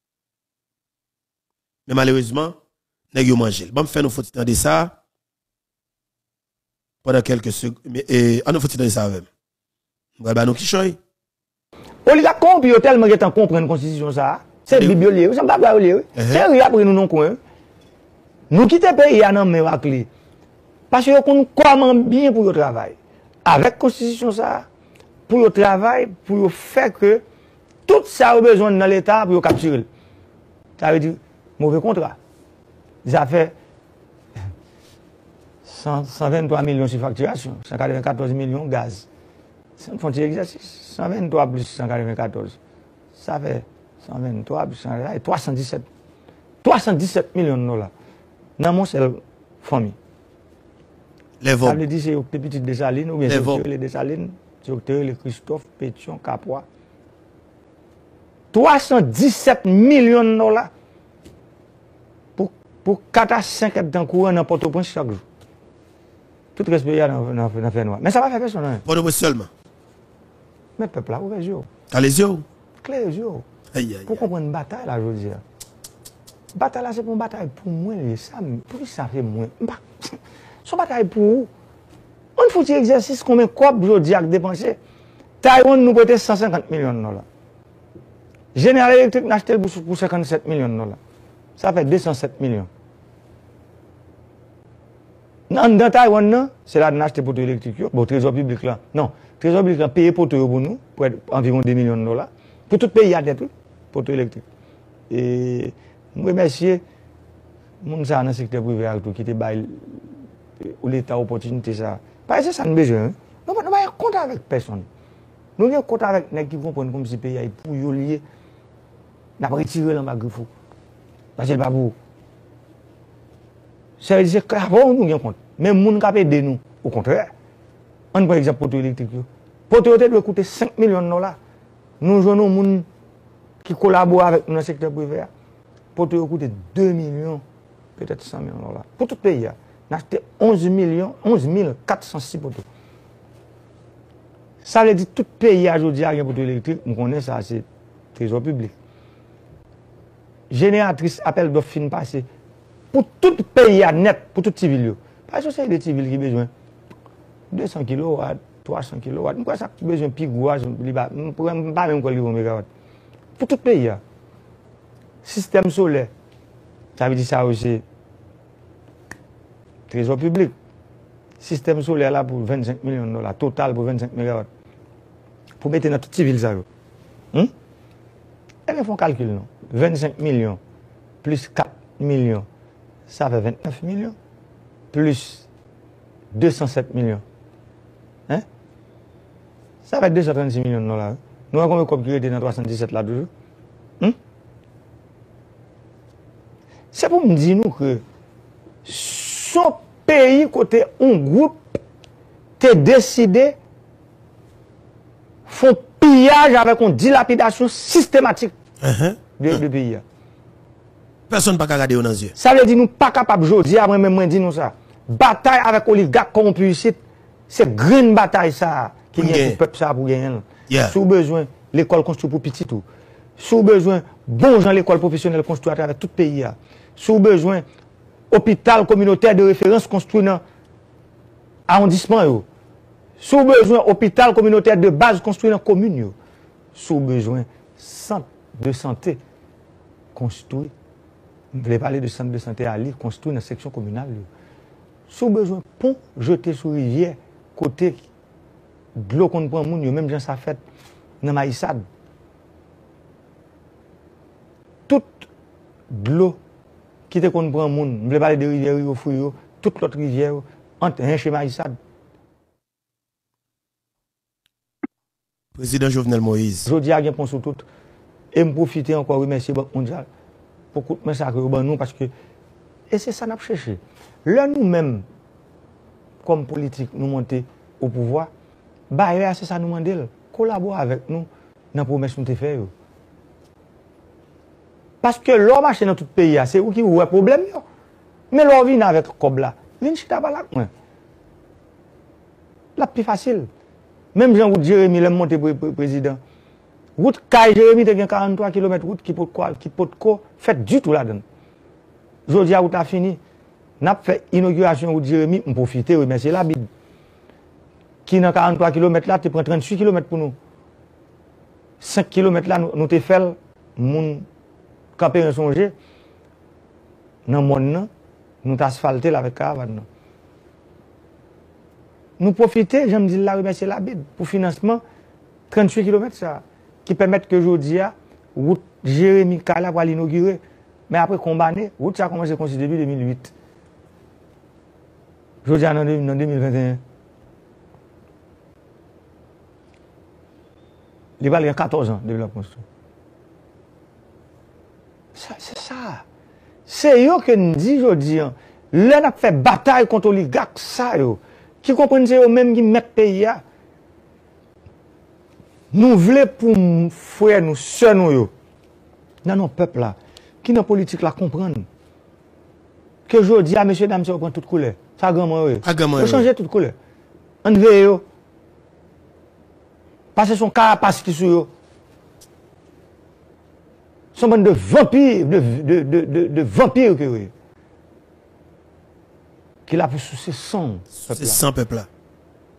Mais malheureusement, n'a pas mangé. Bon, faire nous faut temps de ça pendant quelques secondes. Mais, euh, on nous faut temps de ça même. On va nous qui choy. Oligarque compris tellement que t'en comprendre la constitution ça. C'est bibliolier, c'est pas bibliolier. C'est rien après nous non coin. Nous quitter pays à nan mais wa clé. Parce que qu'on comment bien pour le travail. Avec constitution ça pour le travail, pour faire que tout ça a besoin dans l'état pour capturer. Ça veut dire mauvais contrat. Ça fait cent vingt-trois millions sur facturation, cent quatre-vingt-quatorze millions gaz. C'est un fond exercice. cent vingt-trois plus cent quatre-vingt-quatorze. Ça fait cent vingt-trois plus cent quatre-vingt-quatorze, trois cent dix-sept. trois cent dix-sept millions de dollars. Dans mon seul famille. Les vols. Ça veut dire c'est les petites Dessalines, ou bien c'est les Dessalines, c'est les Christophe, Pétion, Capois. trois cent dix-sept millions de dollars pour, pour quatre à cinq hectares courant dans Port-au-Prince chaque jour. Tout respect dans la fait noir. Mais ça va faire personne. Port-au-Prince seulement. Mais peuple là, ouvert les yeux. T'as les yeux? Clair les yeux. Aïe, aïe. Pour comprendre une bataille là, je veux dire. Bataille là, c'est pour une bataille pour moi. Ça, pour ça fait moins. Son bataille pour vous. faut un exercice combien quoi aujourd'hui à dépenser. Taïwan nous coûte cent cinquante millions de dollars. General Electric n'a acheté pour cinquante-sept millions de dollars. Ça fait deux cent sept millions. Dans Taïwan, c'est là qu'on a acheté pour l'électrique. Bon, trésor public là. Non, trésor public là, payé pour pour nous, pour environ deux millions de dollars. Pour tout pays, il y a des trucs, pour électrique. Et je remercie les gens dans le secteur privé qui étaient où l'État opportunité ça. Parce que ça nous besoin. Nous n'avons pas compte avec personne. Nous avons compte avec les gens qui comprennent comme si le pays est pour y lier. Nous avons retiré le griffe. Parce que c'est pas pour. Ça veut dire qu'avant, nous avons compte. Mais les gens qui ont aidé nous, au contraire. On par exemple, poteau électrique. Poteau électrique doit coûter cinq millions de dollars. Nous jouons des gens qui collaborent avec nous dans le secteur privé. Poteau doit coûter deux millions, peut-être cent millions de dollars. Pour tout le pays, on a acheté onze millions, onze mille quatre cent six poteaux. Ça veut dire que tout le pays aujourd'hui a un poteau électrique. On connaît ça, c'est le trésor public. Génératrice appel d'offres fin passé. Pour tout le pays net, pour tout civil. Parce que c'est des civils qui ont besoin de deux cents kilowatts, trois cents kilowatts. Nous avons besoin de plus gros, nous ne pouvons pas même quoi mégawatts. Pour tout le pays. Système solaire, ça veut dire ça aussi. Trésor public. Système solaire là pour vingt-cinq millions de dollars, total pour vingt-cinq mégawatts. Pour mettre dans toute civil ça. Hum? Elles font calcul, non? vingt-cinq millions plus quatre millions, ça fait vingt-neuf millions. Plus deux cent sept millions. Hein? Ça fait deux cent trente-six millions de dollars. Nous avons combien de qui était dans trois cent dix-sept là toujours? Hum? C'est pour me dire nous que son pays, côté un groupe, t'es décidé font pillage avec une dilapidation systématique uh-huh. de, de pays. Personne n'a pas regarder dans les yeux. Ça veut dire nous pas capable aujourd'hui, après même moi dire nous ça. Bataille avec oligarques corrompus ici, c'est grande bataille ça qui vient pour le peuple ça pour gagner. Yeah. Sous besoin l'école construite pour petit tout. Sous besoin bon gens l'école professionnelle construite avec tout le pays. Sous besoin hôpital communautaire de référence construit dans arrondissement. Sous besoin hôpital communautaire de base construit dans commune. Sous besoin centre de santé construit. Je voulais parler de centre de santé à Lille construit dans la section communale. Sous besoin pont jeté sur rivière côté de l'eau qu'on prend moun, même gens ça fait dans Maïsade. Toute de l'eau qui te qu'on prend moun, je voulais parler de rivière au fouille, toute l'autre rivière entre un chez Maïsade. Président Jovenel Moïse. Je dis à bien pour tout et me profiter encore remercier Banque mondiale pour que nous sacré nous parce que et c'est ça n'a pas cherché. Là nous-mêmes comme politique nous monter au pouvoir, bah c'est ça nous demander collaborer avec nous dans promesse nous te fait. Parce que l'homme marche dans tout pays, c'est où qui a problème yo. Mais l'homme vient avec comme là, vient chita pas là moi. La plus facile. Même Jean Route Jérémy l'a monté pour le président. Route Kaye Jérémy te gen quarante-trois kilomètres route qui peut quoi qui peut quoi fait du tout là-dedans. Jodi a route a fini. N'a fait inauguration route Jérémy, on profiter remercier la Bible. Qui dans quarante-trois kilomètres là, tu prends trente-huit kilomètres pour nous. cinq kilomètres là nous te fait moun camper un songer. Dans monde nous t'asphalter avec caravane. Nous profiter, j'aime dire là remercier la Bible pour financement trente-huit kilomètres ça qui permettent que aujourd'hui route Jérémy Kala va l'inaugurer. Mais après combattre, route ça a commencé à construire depuis deux mille huit. Aujourd'hui en deux mille vingt et un. Il va y a quatorze ans depuis la construction. C'est ça. C'est eux que nous disons aujourd'hui. Là, on a fait bataille contre les gars, ça, yo. Qui comprennent c'est eux-mêmes qui mettent pays. Nous voulons pour frères, nous, sœurs, nous, dans nos peuples là, qui dans la politique là comprennent. Que aujourd'hui, à messieurs, dames, on prend toute couleur. Ça a grand oui. On change toute couleur. On veut parce que son carapace qui sur eux. Son bande de vampires, de, de, de, de, de vampires que oui. Qui l'a pour c'est sang. C'est sans peuple là.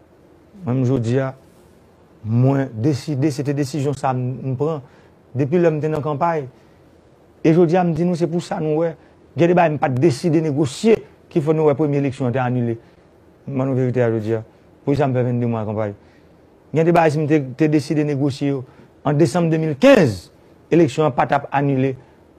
Même je dis, moi, décider, c'était décision ça me prend. Depuis l'homme était dans la campagne. Et je dis, me dit, nous, c'est pour ça, nous, ouais. Il y a des gens qui pas décider de négocier qu'il faut nous, la première élection été annulée. Moi, la vérité, je dis, pour ça, me fait vingt-deux mois en campagne. Il y a des gens qui ont décidé de négocier en décembre deux mille quinze. L'élection n'a pas annulée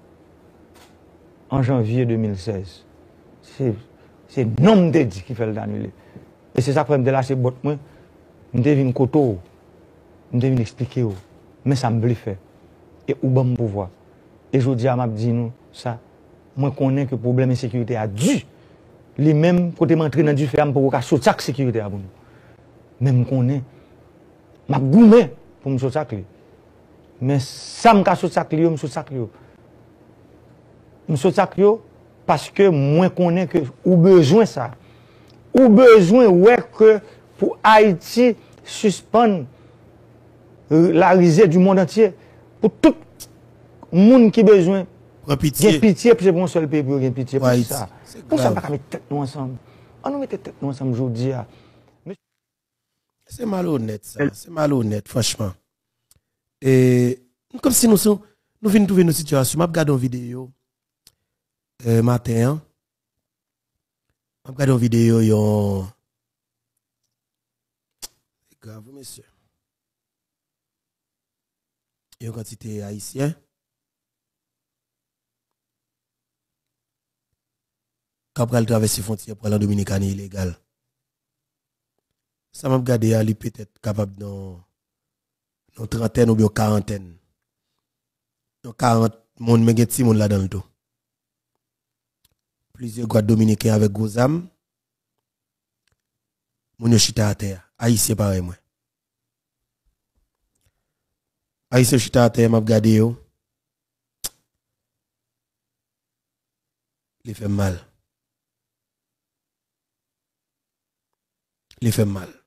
en janvier deux mille seize. C'est le nombre de dit qui fait l'annuler. Et c'est ça que je me lâcher bot moi. Je devine koto. Je devine expliquer. Mais ça me bluffe faire. Et où bon pouvoir. Et je dis à m'a dit nous ça. Moi connais que le problème de sécurité a dû. Les mêmes côté m'entrer dans du ferme pour sauter ça sécurité à nous. Même connais. M'a goumé pour me sauter ça. Mais ça me casse ça clio, me sauter ça clio. Me sauter ça clio parce que moi connais que ou besoin ça. Ou besoin ouais que pour Haïti suspendre la risée du monde entier pour tout le monde qui a besoin de pitié. pitié pour un seul pays pour pitié pour ça. Pour ça, on va mettre tête nous ensemble. On nous mettre tête nous ensemble aujourd'hui. C'est malhonnête ça. C'est malhonnête, franchement. Et comme si nous sommes, nous venons trouver une situation. Je regarde une vidéo euh, matin. Je regarde une vidéo. Yon... C'est grave, monsieur. Il y a une quantité haïtien. Quand on traverse les frontières pour la Dominicaine illégal. Ça m'a regardé à lui peut-être capable dans une trentaine ou bien quarantaine. quarante monde mais gen ti monde là dans le dos. Plusieurs gars dominicains avec gros âmes. Moun yo chita à terre. Haïtien pareil moi. Haïtien chita à terre m'a regardé yo. Il fait mal. Il fait mal.